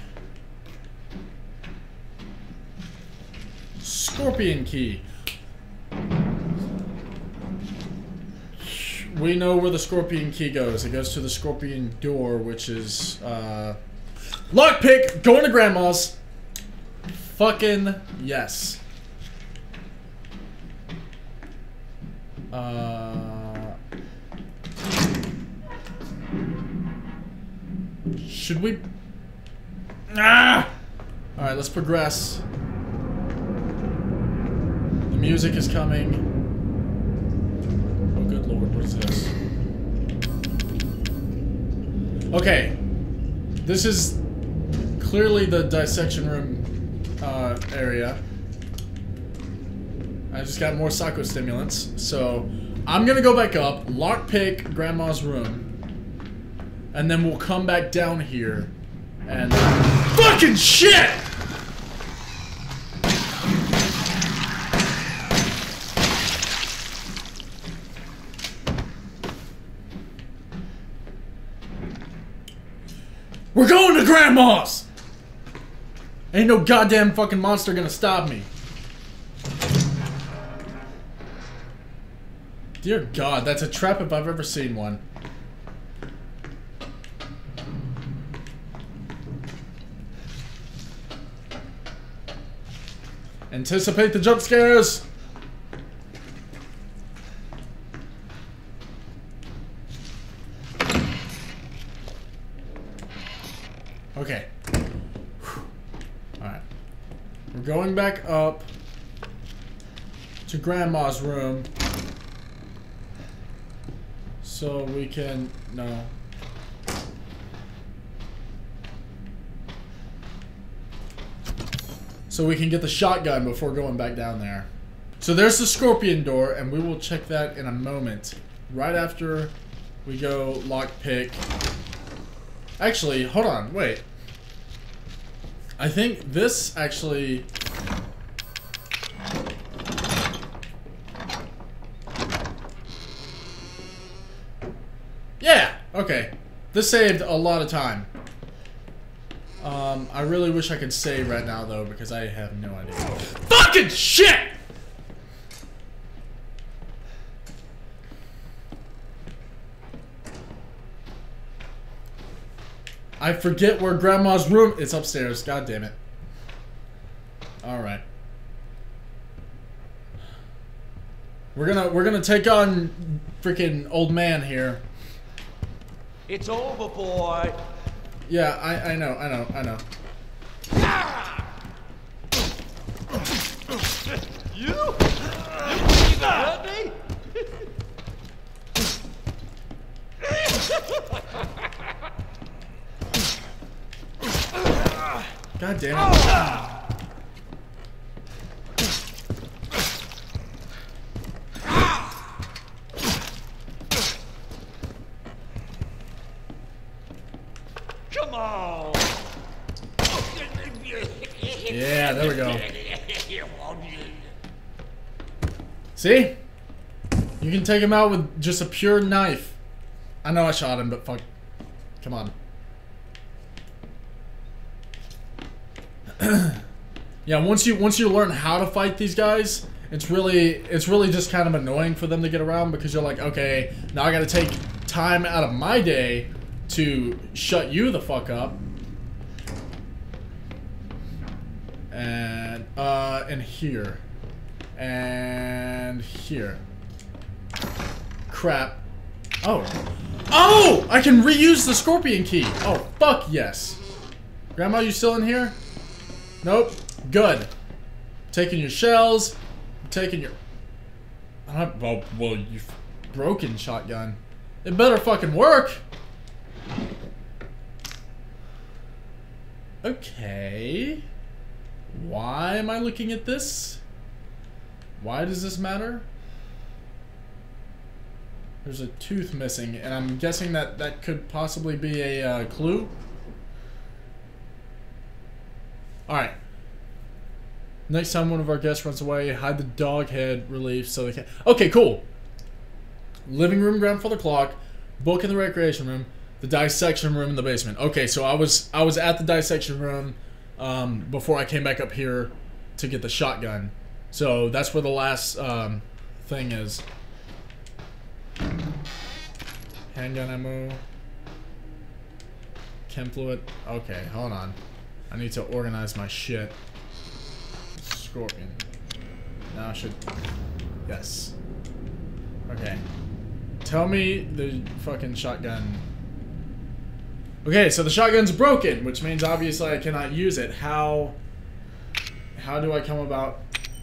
Scorpion key. We know where the scorpion key goes. It goes to the scorpion door, which is, lockpick! Going to grandma's! Fucking yes. Should we? Ah! Alright, let's progress. The music is coming. Oh, good lord, what is this? Okay. This is clearly the dissection room area. I just got more psychostimulants, so I'm gonna go back up, lockpick grandma's room, and then we'll come back down here and fucking shit! We're going to grandma's! Ain't no goddamn fucking monster gonna stop me. Dear God, that's a trap if I've ever seen one. Anticipate the jump scares! Okay. Alright. We're going back up to grandma's room. So we can... no. So we can get the shotgun before going back down there. So there's the scorpion door, and we will check that in a moment. Right after we go lockpick. Actually, hold on, wait. I think this actually... yeah, okay. This saved a lot of time. I really wish I could save right now, though, because I have no idea. Fucking shit! I forget where grandma's room... it's upstairs, god damn it. Alright. We're gonna take on freaking old man here.
It's over, boy.
Yeah, I know.
You hurt me?
God damn it.
Come on.
Yeah, there we go. See? You can take him out with just a pure knife. I know I shot him, but fuck. Come on. Yeah, once you learn how to fight these guys, it's really just kind of annoying for them to get around, because you're like, okay, now I gotta take time out of my day to shut you the fuck up. And here. And here. Crap. Oh. Oh! I can reuse the scorpion key! Oh, fuck yes. Grandma, you still in here? Nope. Good. Taking your shells. Taking your... I don't have... well, you... Broken shotgun. It better fucking work. Okay. Why am I looking at this? Why does this matter? There's a tooth missing, and I'm guessing that that could possibly be a clue. Alright. Next time one of our guests runs away, hide the dog head relief so they can... Okay, cool. Living room, grandfather clock, book in the recreation room, the dissection room in the basement. Okay, so I was at the dissection room before I came back up here to get the shotgun. So that's where the last thing is. Handgun ammo. Chem fluid. Okay, hold on. I need to organize my shit. Scorpion. Now I should... Yes. Okay. Tell me the fucking shotgun. Okay, so the shotgun's broken, which means obviously I cannot use it. How do I come about...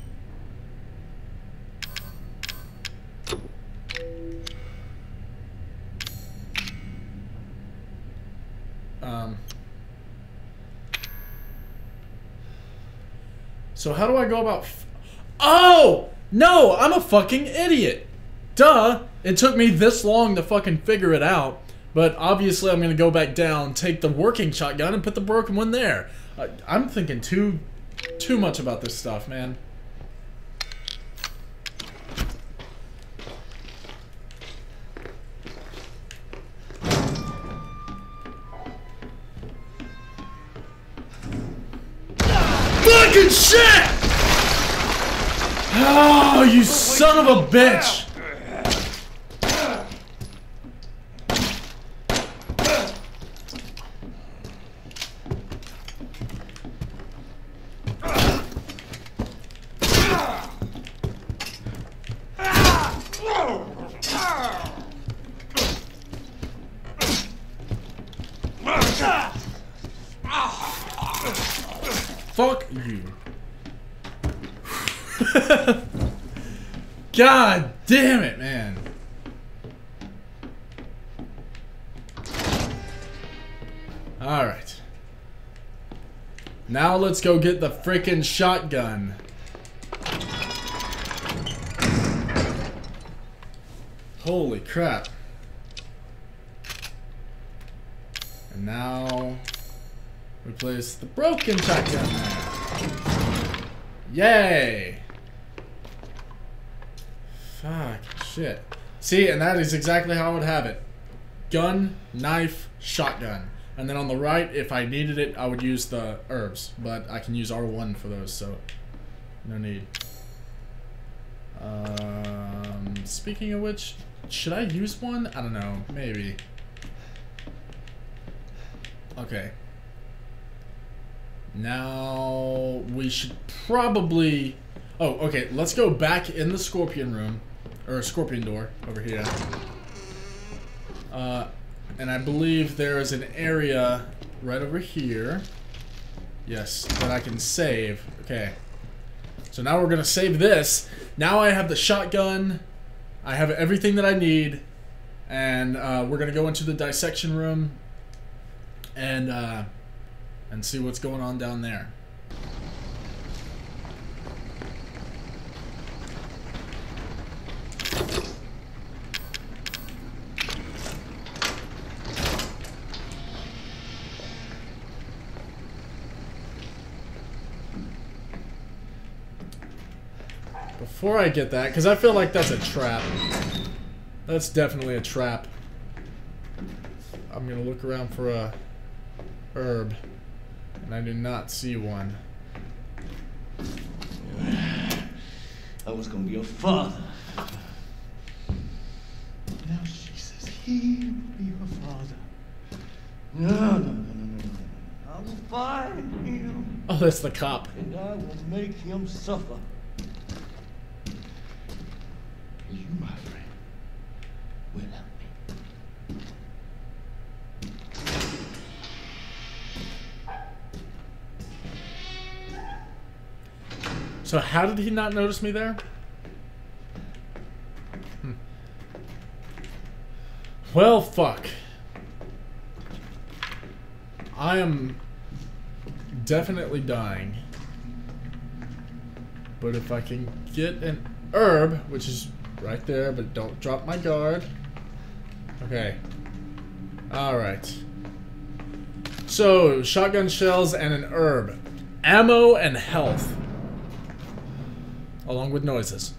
So how do I go about... Oh! No! I'm a fucking idiot! Duh! It took me this long to fucking figure it out. But obviously I'm gonna go back down, take the working shotgun, and put the broken one there. I'm thinking too much about this stuff, man. Fucking shit! Oh, you son of a bitch! Fuck you. God damn it, man. Alright. Now let's go get the frickin' shotgun. Holy crap. And now we place the broken shotgun there. Yay! Fuck, shit. See, and that is exactly how I would have it. Gun, knife, shotgun. And then on the right, if I needed it, I would use the herbs. But I can use R1 for those, so no need. Speaking of which, should I use one? I don't know, maybe. Okay. Now, we should probably... Oh, okay, let's go back in the scorpion room. Or scorpion door, over here. And I believe there is an area right over here. Yes, that I can save. Okay. So now we're gonna save this. Now I have the shotgun. I have everything that I need. And we're gonna go into the dissection room. And see what's going on down there. Before I get that, because I feel like that's a trap. That's definitely a trap. I'm gonna look around for a herb, and I do not see one.
I was gonna be your father. Now she says he will be her father. No. I will find him.
Oh, that's the cop.
And I will make him suffer. You, my friend, will help me.
So how did he not notice me there? Well, fuck. I am definitely dying. But if I can get an herb, which is right there, but don't drop my guard. Okay. Alright. So, shotgun shells and an herb. Ammo and health. Along with noises.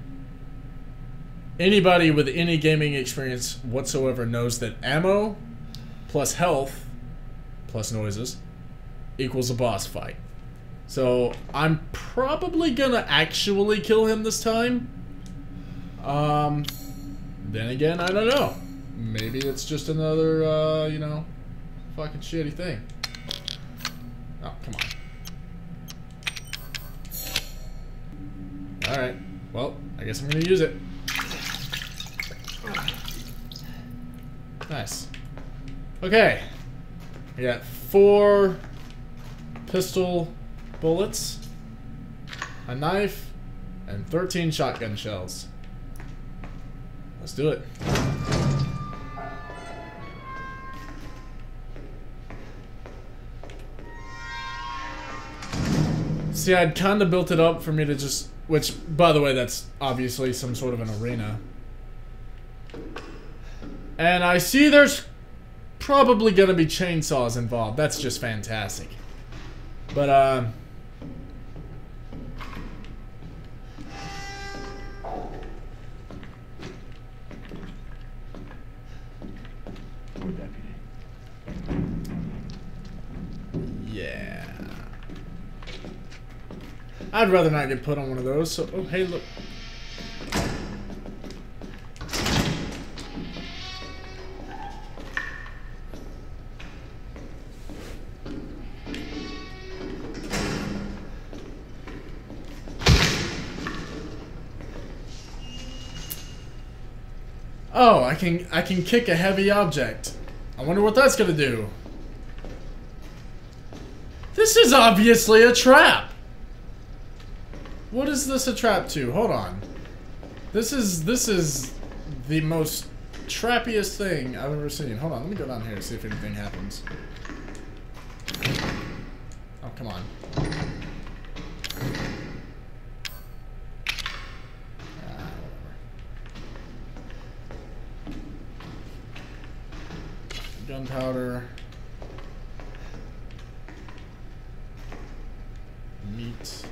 Anybody with any gaming experience whatsoever knows that ammo plus health plus noises equals a boss fight. So I'm probably gonna actually kill him this time. Then again, I don't know. Maybe it's just another, you know, fucking shitty thing. Oh, come on. Alright. Well, I guess I'm gonna use it. Nice. Okay. I got 4 pistol bullets, a knife, and 13 shotgun shells. Let's do it. See, I'd kind of built it up for me to just... Which, by the way, that's obviously some sort of an arena. And I see there's probably gonna be chainsaws involved. That's just fantastic. But, yeah. I'd rather not get put on one of those, so... Oh, hey, look. Oh, I can kick a heavy object. I wonder what that's gonna do. This is obviously a trap. What is this a trap to? Hold on. This is the most trappiest thing I've ever seen. Hold on, let me go down here and see if anything happens. Oh, come on. Gunpowder. Meat.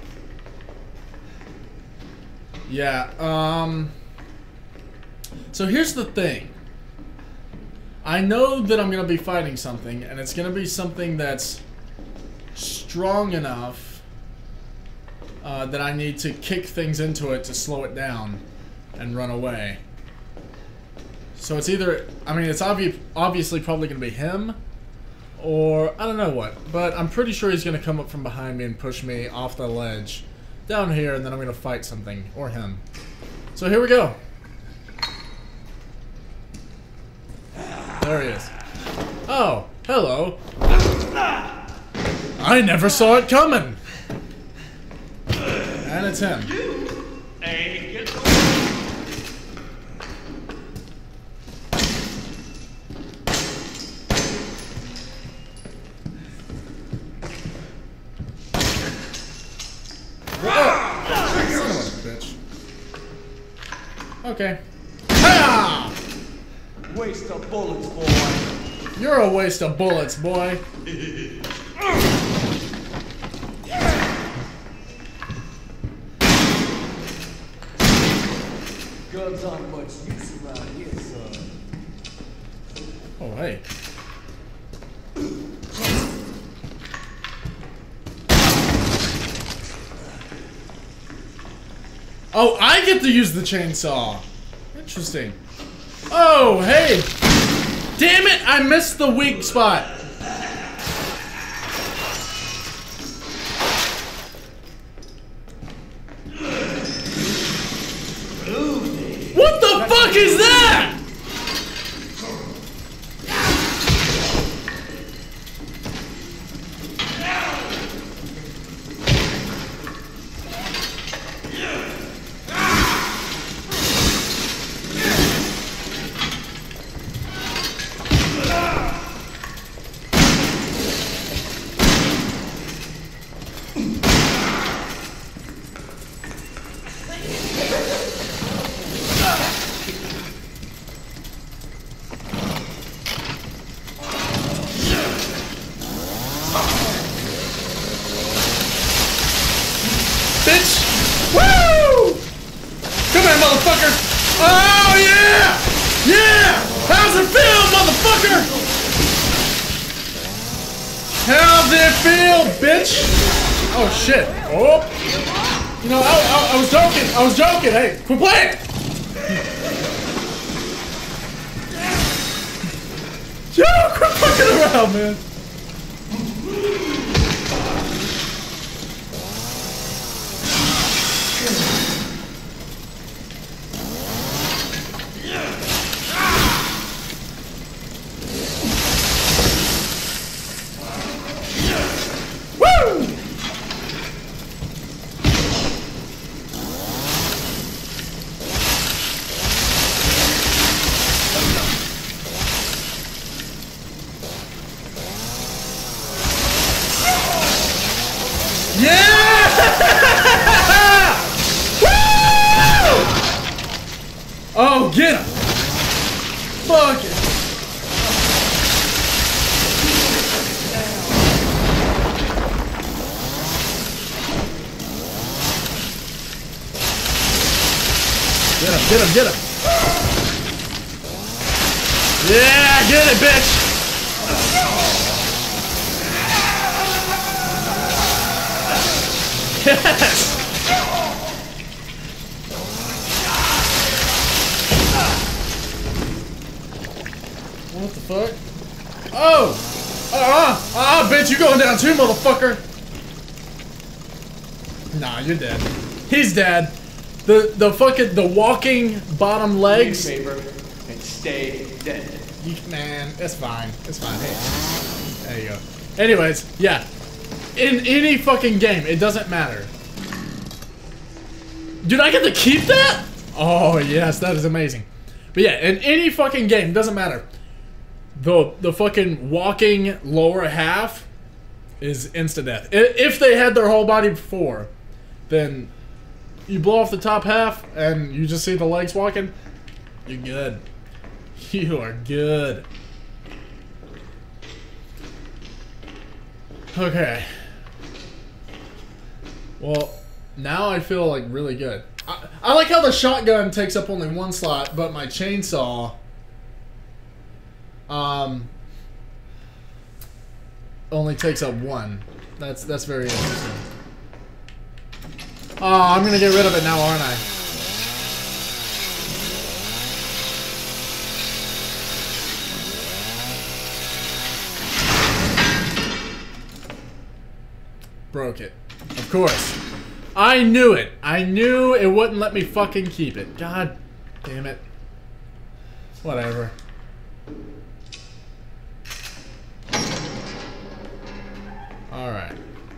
Yeah, so here's the thing. I know that I'm gonna be fighting something, and it's gonna be something that's strong enough that I need to kick things into it to slow it down and run away. So it's either, I mean, it's obviously probably going to be him, or I don't know what, but I'm pretty sure he's going to come up from behind me and push me off the ledge down here, and then I'm going to fight something, or him. So here we go. There he is. Oh, hello. I never saw it coming. And it's him. Okay. Ha!
Waste of bullets, boy.
You're a waste of bullets, boy.
Guns aren't much use around here, son.
Oh, hey. Oh, I get to use the chainsaw. Interesting. Oh, hey. Damn it, I missed the weak spot. What the fuck is that? Oh yeah! Yeah! How's it feel, motherfucker? How's it feel, bitch? Oh shit. Oh. You know, I was joking. I was joking. Hey, quit playing. Yo, quit fucking around, man. Oh, get him! Fuck it! Get him, get him, get him! Yeah, get it, bitch! Yes! What the fuck? Oh! Bitch, you going down too, motherfucker! Nah, you're dead. He's dead. The walking bottom legs.
Do me a favor and stay dead.
Man, it's fine. It's fine. Hey, there you go. Anyways, yeah. In any fucking game, it doesn't matter. Dude, I get to keep that? Oh, yes, that is amazing. But yeah, in any fucking game, doesn't matter. The fucking walking lower half is instant death. If they had their whole body before, then you blow off the top half and you just see the legs walking, you're good. You are good. Okay. Well, now I feel like really good. I like how the shotgun takes up only one slot, but my chainsaw only takes up one. That's very interesting. Oh, I'm gonna get rid of it now, aren't I? Broke it. Of course. I knew it. I knew it wouldn't let me fucking keep it. God damn it. Whatever. Alright.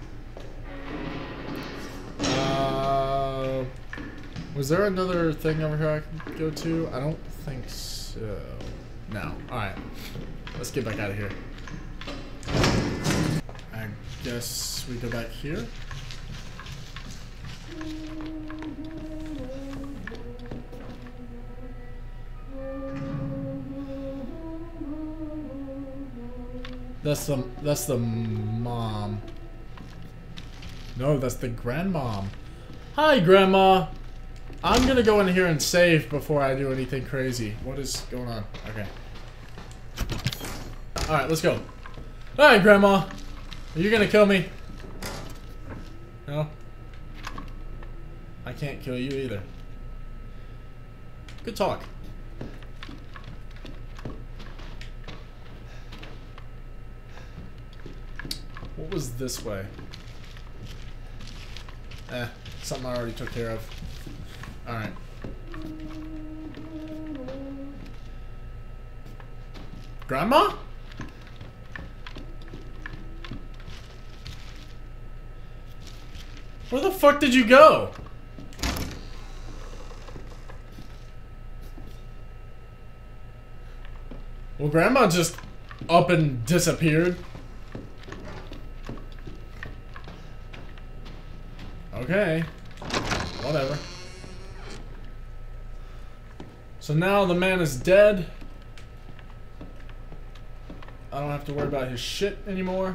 Was there another thing over here I can go to? I don't think so. No. Alright. Let's get back out of here. I guess we go back here. That's the mom. No, that's the grandmom. Hi, Grandma. I'm gonna go in here and save before I do anything crazy. What is going on? Okay. Alright, let's go. Alright, Grandma. Are you gonna kill me? No? I can't kill you either. Good talk. What was this way? Something I already took care of. Alright. Grandma? Where the fuck did you go? Well, Grandma just up and disappeared. Okay. Whatever. So now the man is dead. I don't have to worry about his shit anymore.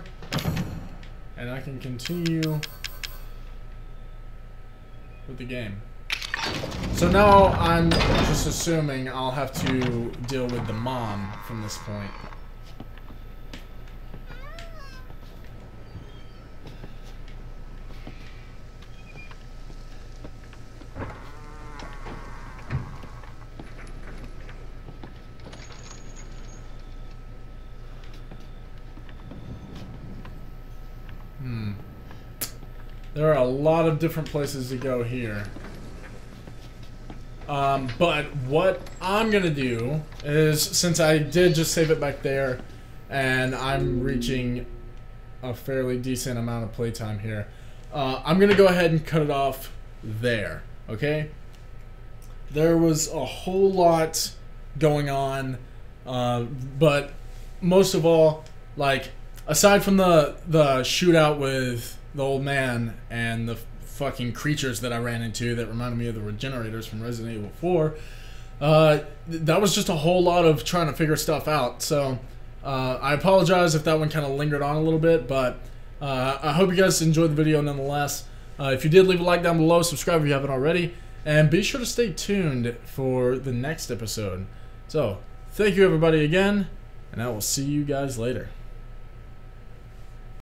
And I can continue with the game. So now I'm just assuming I'll have to deal with the mom from this point. There are a lot of different places to go here. But what I'm gonna do is, since I did just save it back there, and I'm reaching a fairly decent amount of playtime here, I'm gonna go ahead and cut it off there, okay? There was a whole lot going on, but most of all, like, aside from the shootout with the old man and the fucking creatures that I ran into that reminded me of the Regenerators from Resident Evil 4, that was just a whole lot of trying to figure stuff out. So I apologize if that one kind of lingered on a little bit, but I hope you guys enjoyed the video nonetheless. If you did, leave a like down below, subscribe if you haven't already, and be sure to stay tuned for the next episode. So thank you everybody again, and I will see you guys later.